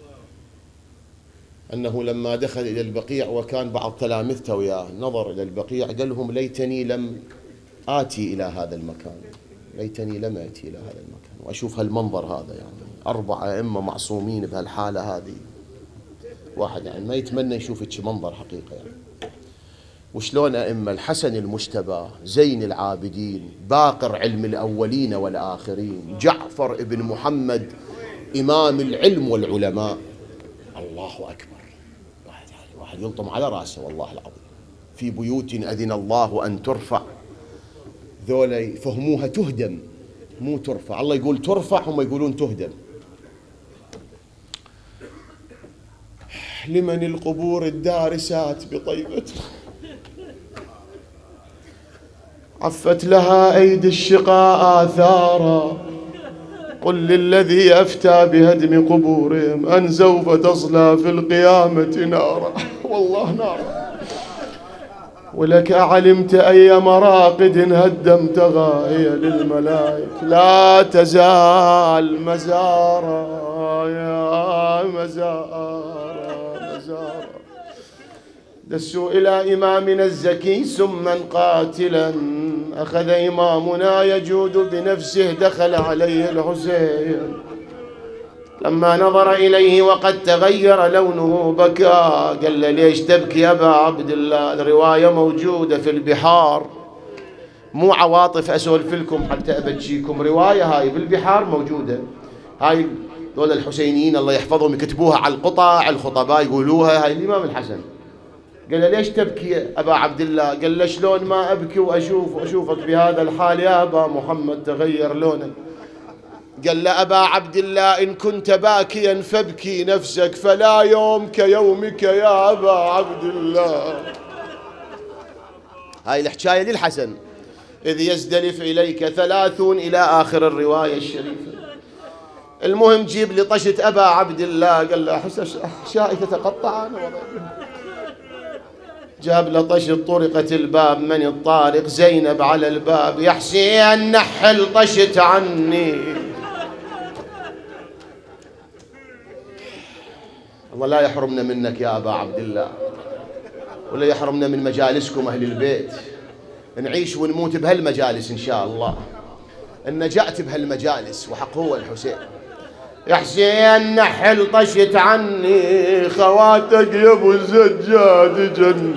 أنه لما دخل إلى البقيع وكان بعض تلامذته وياه نظر إلى البقيع قال لهم ليتني لم آتي إلى هذا المكان، ليتني لم آتي إلى هذا المكان وأشوف هالمنظر هذا. يعني أربعة أئمة معصومين بهالحالة هذه، واحد يعني ما يتمنى يشوف هيك منظر حقيقة. يعني وشلون أئمة الحسن المجتبى، زين العابدين، باقر علم الأولين والآخرين، جعفر ابن محمد إمام العلم والعلماء. الله أكبر، واحد يعني واحد يلطم على رأسه والله العظيم. في بيوت أذن الله أن ترفع، ذولا يفهموها تهدم مو ترفع، الله يقول ترفع هم يقولون تهدم. لمن القبور الدارسات بطيبة عفت لها أيدي الشقاء آثارا، قل للذي أفتى بهدم قبورهم أن سوف تصلى في القيامة نارا. والله نارا. ولك أعلمت أي مراقد هدمت غاية للملائك، لا تزال مزارا يا مزارا مزارا. دسوا إلى إمامنا الزكي سما قاتلا، أخذ إمامنا يجود بنفسه، دخل عليه الحسين، لما نظر إليه وقد تغير لونه بكى. قال له ليش تبكي يا أبا عبد الله؟ الرواية موجودة في البحار، مو عواطف أسولف لكم حتى أبكيكم، رواية هاي بالبحار موجودة. هاي دول الحسينيين الله يحفظهم يكتبوها على القطع، الخطباء يقولوها. هاي الإمام الحسن قال له ليش تبكي يا أبا عبد الله؟ قال له شلون ما أبكي وأشوف أشوفك بهذا الحال يا أبا محمد، تغير لونك. قال له أبا عبد الله إن كنت باكيا فابكي نفسك، فلا يوم كيومك يا أبا عبد الله. هاي الحكاية للحسن، إذ يزدلف إليك ثلاثون إلى آخر الرواية الشريفة. المهم جيب لي طشة أبا عبد الله. قال له أحس أحشائي تتقطع أنا وضعي. جاب له طشة، طرقت الباب، من الطارق؟ زينب على الباب. يا حسين نحل طشة عني. الله لا يحرمنا منك يا أبا عبد الله، ولا يحرمنا من مجالسكم أهل البيت. نعيش ونموت بهالمجالس إن شاء الله، النجاة بهالمجالس، وحق هو الحسين. يا حسين نحل طشت عني، خواتك يا ابو الزجاد جني.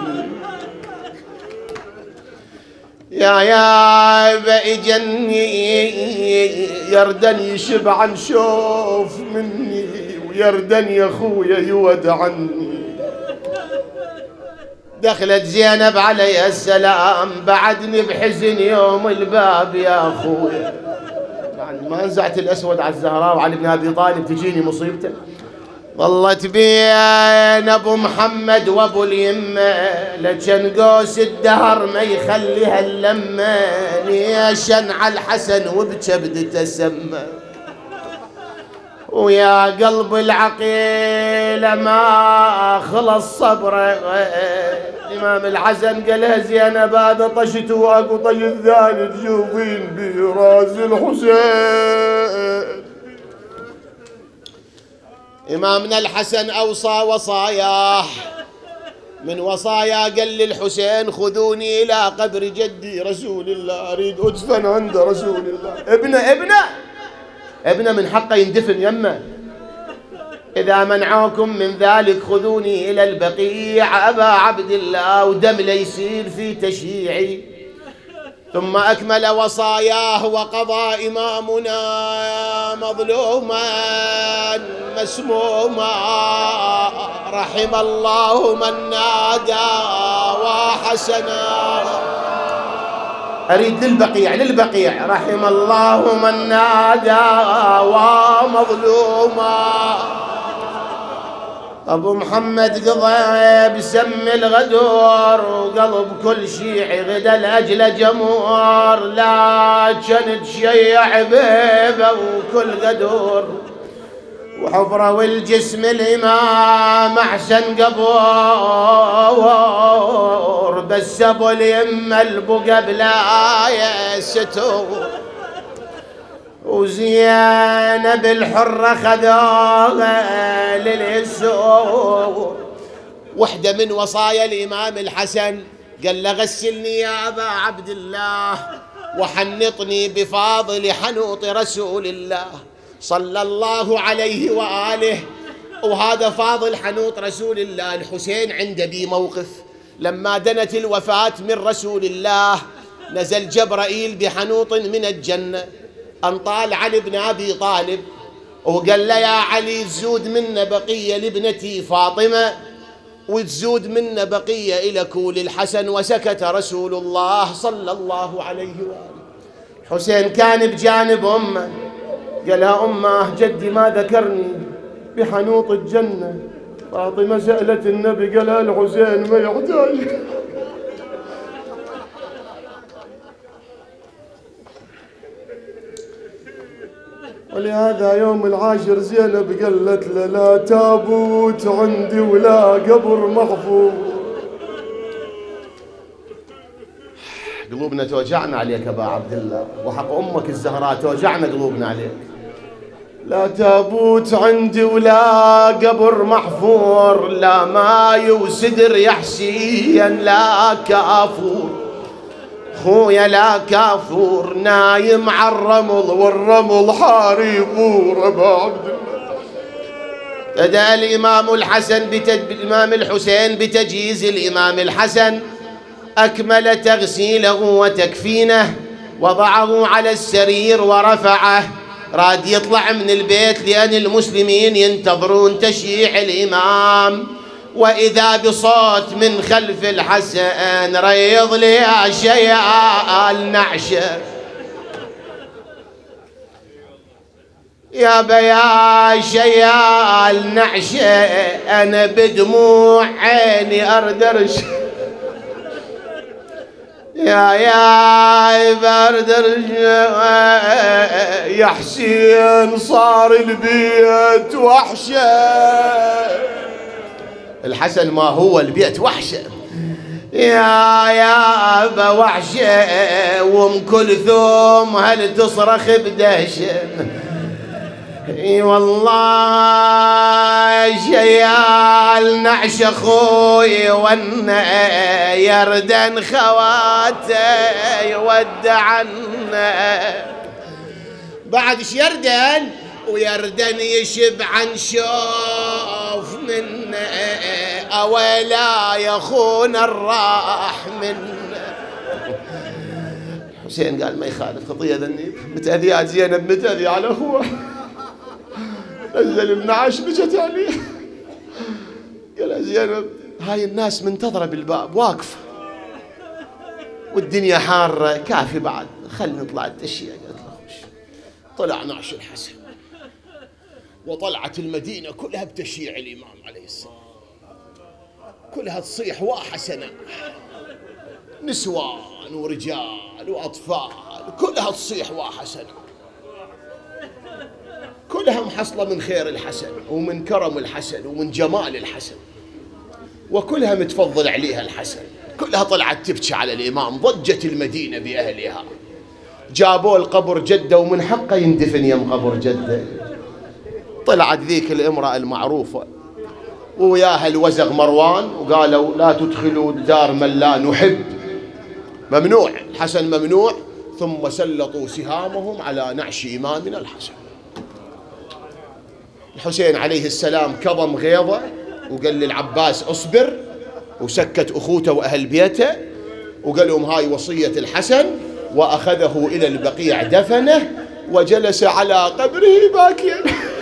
يا يا بأجني يردن يشبع شوف مني، ويردن يا خويا يود عني. دخلت زينب عليه السلام، بعدني بحزن يوم الباب يا خويا. بعد ما نزعت الأسود على الزهراء وعلي بن أبي طالب تجيني مصيبته. ظلت بين أبو محمد وأبو اليمة، لجن قوس الدهر ما يخليها اللمة. نيشن على الحسن وبكبد تسمى، ويا قلب العقيل ما خلص صبره. الإمام الحسن قالها زينب هذا طشت واكو طش الثاني تشوفين براس الحسين. إمامنا الحسن أوصى وصاياه، من وصايا قال للحسين خذوني إلى قبر جدي رسول الله، أريد أدفن عند رسول الله. ابنه ابنه ابنه من حقه يندفن يمه. إذا منعوكم من ذلك خذوني إلى البقيع أبا عبد الله، ودم ليصير في تشييعي. ثم أكمل وصاياه وقضى إمامنا مظلوما مسموما، رحم الله من نادى وحسنا. أريد للبقيع للبقيع، رحم الله من نادى ومظلوما. أبو محمد قضى بسم الغدور، وقلب كل شيعي غدا لأجل جمهور. لا كانت شيع بيبه وكل قدور، وحفرة والجسم الإمام أحسن قبور. بس أبو اليمة البقى بلا ستور، وزينب الحرة خذوها للسوق. وحدة من وصايا الإمام الحسن قال له غسلني يا أبا عبد الله، وحنطني بفاضل حنوط رسول الله صلى الله عليه وآله. وهذا فاضل حنوط رسول الله. الحسين عنده بي موقف، لما دنت الوفاة من رسول الله نزل جبرائيل بحنوط من الجنة، أنطال علي بن أبي طالب، وقال له يا علي تزود منا بقية لابنتي فاطمة، وتزود منا بقية إلك وللحسن. وسكت رسول الله صلى الله عليه وآله. حسين كان بجانب أمه، قال لها أمه جدي ما ذكرني بحنوط الجنة. فاطمة سألت النبي قال لها الحسين ما يحتاج. ولهذا يوم العاشر زينب قالت له لا تابوت عندي ولا قبر محفور. قلوبنا توجعنا عليك أبا عبد الله، وحق أمك الزهراء توجعنا قلوبنا عليك. لا تابوت عندي ولا قبر محفور، لا ماي وسدر يا حسين لا كافور، خويا لا كافور نايم على الرمل والرمل حاري يغور. أبا عبد الله بدأ الإمام الحسن بتد... الإمام الحسين بتجهيز الإمام الحسن، أكمل تغسيله وتكفينه، وضعه على السرير ورفعه، راد يطلع من البيت لأن المسلمين ينتظرون تشييع الإمام، وإذا بصوت من خلف الحسن ريض لي يا شيال نعشه، يا بيا شيال نعشه أنا بدموع عيني أردرش، يا يا بردرج يا حسين صار البيت وحشة. الحسن ما هو البيت وحشة، يا يا أبا وحشة، وام كلثوم هل تصرخ بدهشة. اي والله شيال نعش اخوي وانا يردن خواته يودعنا، بعد ايش يردن ويردن يشب عن شوف منا، اولا يخون الراح منا. حسين قال ما يخالف خطيه ذنيب، متأذيات زينب متأذي على اخوه، نزل النعش بجت عليه، قال زينب هاي الناس منتظرة بالباب واقفة والدنيا حارة كافي بعد، خل نطلع التشييع. قالت له خوش. طلع نعش الحسن وطلعت المدينة كلها بتشييع الإمام عليه السلام، كلها تصيح وحسنا، نسوان ورجال وأطفال كلها تصيح وحسنا، كلها محصلة من خير الحسن ومن كرم الحسن ومن جمال الحسن، وكلها متفضل عليها الحسن، كلها طلعت تبكي على الإمام، ضجت المدينة بأهلها، جابوا القبر جده ومن حقه يندفن يم قبر جده. طلعت ذيك الامرأة المعروفة وياها الوزغ مروان وقالوا لا تدخلوا دار من لا نحب، ممنوع، الحسن ممنوع، ثم سلطوا سهامهم على نعش إمامنا الحسن. الحسين عليه السلام كظم غيظه وقال للعباس اصبر، وسكت أخوته وأهل بيته وقال لهم هاي وصية الحسن، وأخذه إلى البقيع دفنه وجلس على قبره باكيا.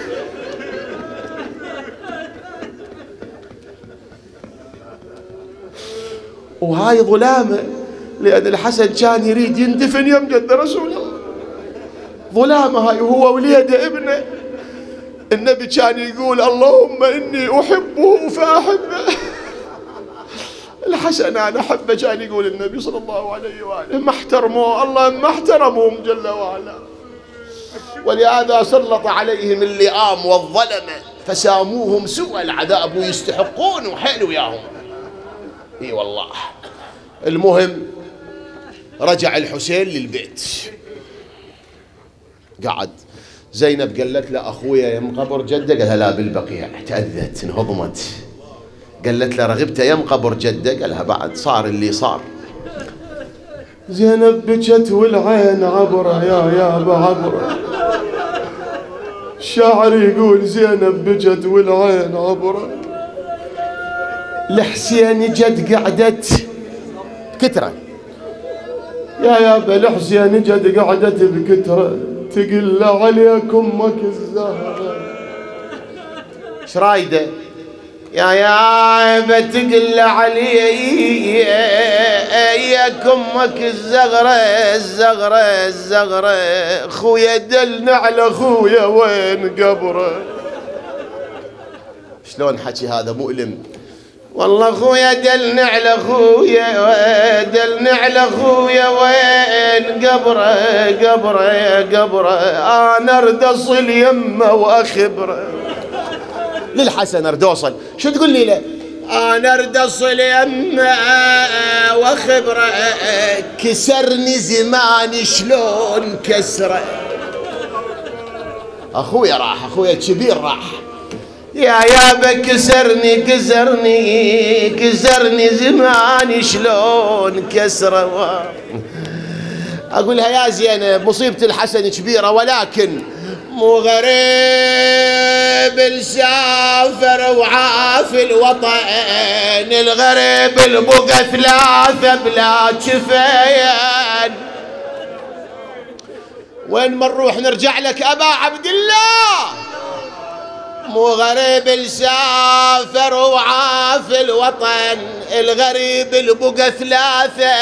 وهاي ظلامة، لأن الحسن كان يريد يندفن يم جد رسول الله، ظلامة هاي، وهو وليده ابنه. النبي كان يقول اللهم إني أحبه فأحبه، الحسن أنا أحبه، كان يقول النبي صلى الله عليه وآله، ما احترموه الله ما احترمهم جل وعلا، ولهذا سلط عليهم اللئام والظلمة فساموهم سوء العذاب ويستحقون وحيل وياهم. اي والله. المهم رجع الحسين للبيت، قعد زينب قالت له أخويا يم قبر جده، قالها لا بالبقيع، تأذت انهضمت، قالت له رغبت يم قبر جده، قالها بعد صار اللي صار. زينب بكت والعين عبره يا يابا عبره، الشاعر يقول زينب بكت والعين عبره، الحسين جد قعدت كترة يا يابا، الحسين جد قعدت بكترة تقل عليك امك الزهرة. ايش رايده يا يابا تقل عليك امك الزغرة الزغرة الزغرة، خويا دلنا على خويا وين قبره. شلون حكي هذا مؤلم والله، خويا دلنا على خويا دلنا على خويا وين قبره قبره قبره، انا ارد اصل يمه واخبره. للحسن ارد اوصل، شو تقول لي له؟ أنا أرد أصل يمه وخبره، كسرني زمان شلون كسره. أخويا راح، أخويا الكبير راح، يا يابا كسرني كسرني كسرني زمان شلون كسره. أقولها يا زينب مصيبة الحسن كبيرة، ولكن مو غريب السافر وعاف الوطن، الغريب البقى ثلاثة بلا جفين. وين ما نروح نرجع لك أبا عبد الله، مو غريب السافر وعاف الوطن، الغريب البقى ثلاثة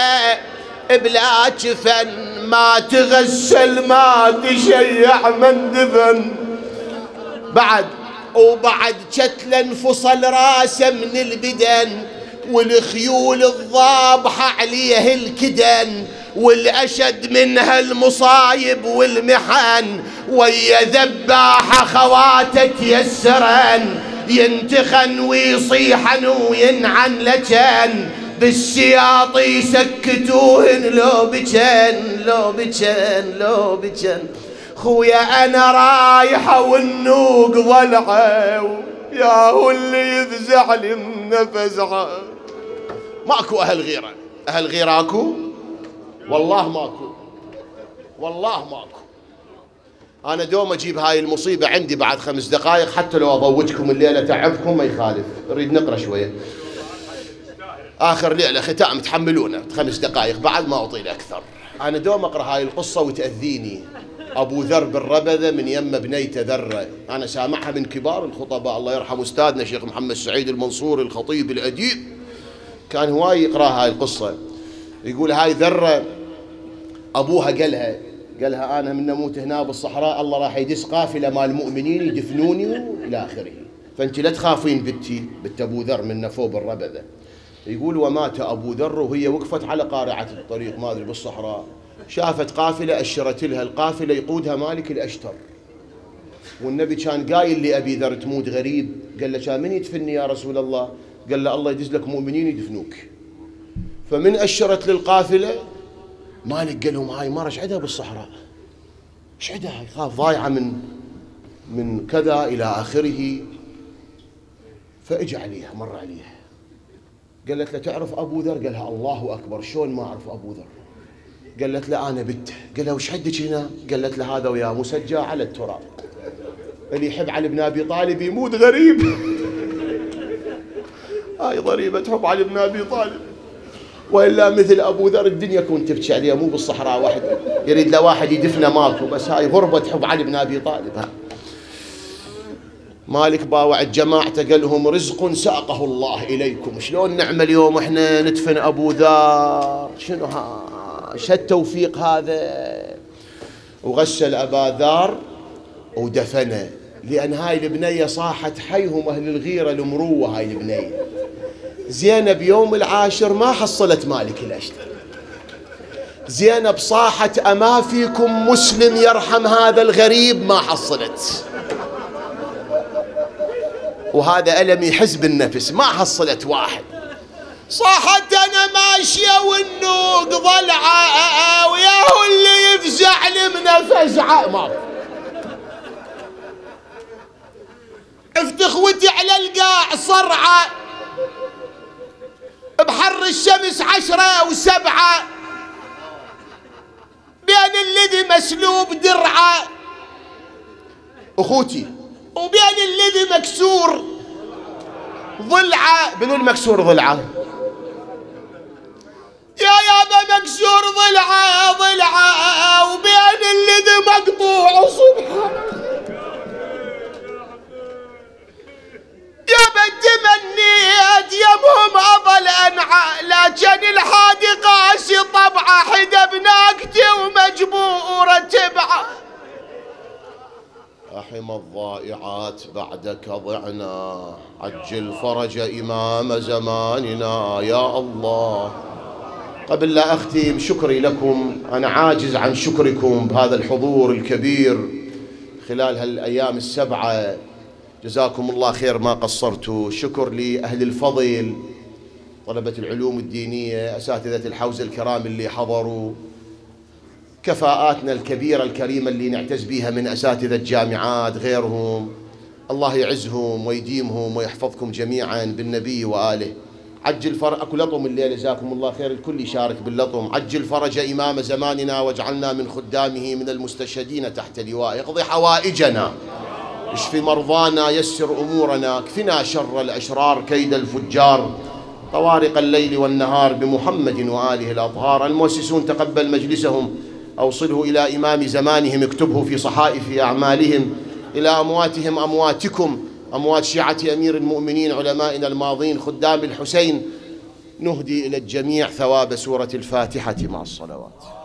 بلا جفن، ما تغسل ما تشيع من دفن. بعد وبعد شتل انفصل راسه من البدن، والخيول الضابحة عليه الكدن، والأشد منها المصايب والمحن، ويا ذباحة خواتك يسرن، ينتخن ويصيحن وينعن لجن، بالسياط يسكتوهن لو بجن لو بجن لو بجن. خويا أنا رايحة والنوق ضلعة، يا هو اللي يفزع لي من فزعة. ماكو أهل غيرة، أهل غيرة أكو؟ والله ماكو، والله ماكو. أنا دوم أجيب هاي المصيبة عندي بعد خمس دقائق، حتى لو أضوجكم الليلة تعبكم ما يخالف، نريد نقرأ شوية. آخر ليلة ختام تحملونا خمس دقائق بعد ما أطيل أكثر. أنا دوم أقرأ هاي القصة وتأذيني. أبو ذر بالربذة من يم بنيته ذرة، أنا سامعها من كبار الخطباء، الله يرحم أستاذنا شيخ محمد سعيد المنصوري الخطيب الأديب، كان هواي يقرأ هاي القصة. يقول هاي ذرة أبوها قالها قالها أنا من نموت هنا بالصحراء الله راح يدس قافلة مال المؤمنين يدفنوني إلى آخره، فأنت لا تخافين بنتي بنت أبو ذر من نفو بالربذة. يقول ومات أبو ذر وهي وقفت على قارعة الطريق ما أدري بالصحراء، شافت قافلة أشرت لها، القافلة يقودها مالك الأشتر، والنبي كان قايل لأبي ذر تموت غريب، قال له كان من يدفني يا رسول الله؟ قال له الله يدز لك مؤمنين يدفنوك. فمن أشرت للقافلة مالك قال لهم هاي مرة ايش عندها بالصحراء؟ ايش عندها؟ يخاف ضايعة من من كذا إلى آخره. فاجى عليها مر عليها قالت له تعرف أبو ذر؟ قالها الله أكبر شلون ما أعرف أبو ذر؟ قالت له أنا بنته. قال له وش حدك هنا؟ قالت له هذا وياه مسجى على التراب، اللي يحب علي بن أبي طالب يموت غريب. هاي ضريبة حب علي بن أبي طالب، وإلا مثل أبو ذر الدنيا كنت تبكي عليها، مو بالصحراء واحد يريد له واحد يدفنه ماكو، بس هاي غربة حب علي بن أبي طالب. ها مالك باوعد جماعته قال لهم رزق ساقه الله إليكم، شلون نعمل يوم احنا ندفن أبو ذر؟ شنو ها شو التوفيق هذا؟ وغسل أبا ذر ودفنه، لأن هاي البنية صاحت حيهم أهل الغيرة المروة. هاي البنية زينب يوم العاشر ما حصلت مالك الأشتر، زينب صاحت أما فيكم مسلم يرحم هذا الغريب ما حصلت، وهذا ألم يحس بالنفس ما حصلت واحد. صاحت أنا ماشية والنوق ضلعة، وياهو اللي يفزع لي من فزعة ما افتخوتي على القاع صرعة، بحر الشمس عشرة وسبعة، بين الذي مسلوب درعة أخوتي وبين الذي مكسور ضلعة. بنو المكسور ضلعة يا يابا مكسور ضلعة ضلعة، وبين الذي مقطوع سبحان يا بنت منيت يمهم أظل أنعى، لكن الحادي قاسي طبعه حدا بناقتي ومجبورة تبعه. رحم الضائعات بعدك ضعنا، عجل فرج إمام زماننا يا الله. قبل لا أختم شكري لكم، أنا عاجز عن شكركم بهذا الحضور الكبير خلال هالأيام السبعة جزاكم الله خير ما قصرتوا. شكر لأهل الفضل، طلبة العلوم الدينية، أساتذة الحوزة الكرام اللي حضروا، كفاءاتنا الكبيرة الكريمة اللي نعتز بها من أساتذة جامعات غيرهم. الله يعزهم ويديمهم ويحفظكم جميعا بالنبي وآله. عجل فرج، أكو لطم الليلة جزاكم الله خير، الكل يشارك باللطم. عجل فرج إمام زماننا واجعلنا من خدامه من المستشهدين تحت لواء. اقضي حوائجنا، اشف مرضانا، يسر أمورنا، اكفنا شر الأشرار كيد الفجار، طوارق الليل والنهار بمحمد وآله الأطهار. المؤسسون تقبل مجلسهم، أوصله إلى إمام زمانهم، اكتبه في صحائف أعمالهم. إلى أمواتهم أمواتكم، أموات شيعة أمير المؤمنين علمائنا الماضين خدام الحسين، نهدي إلى الجميع ثواب سورة الفاتحة مع الصلوات.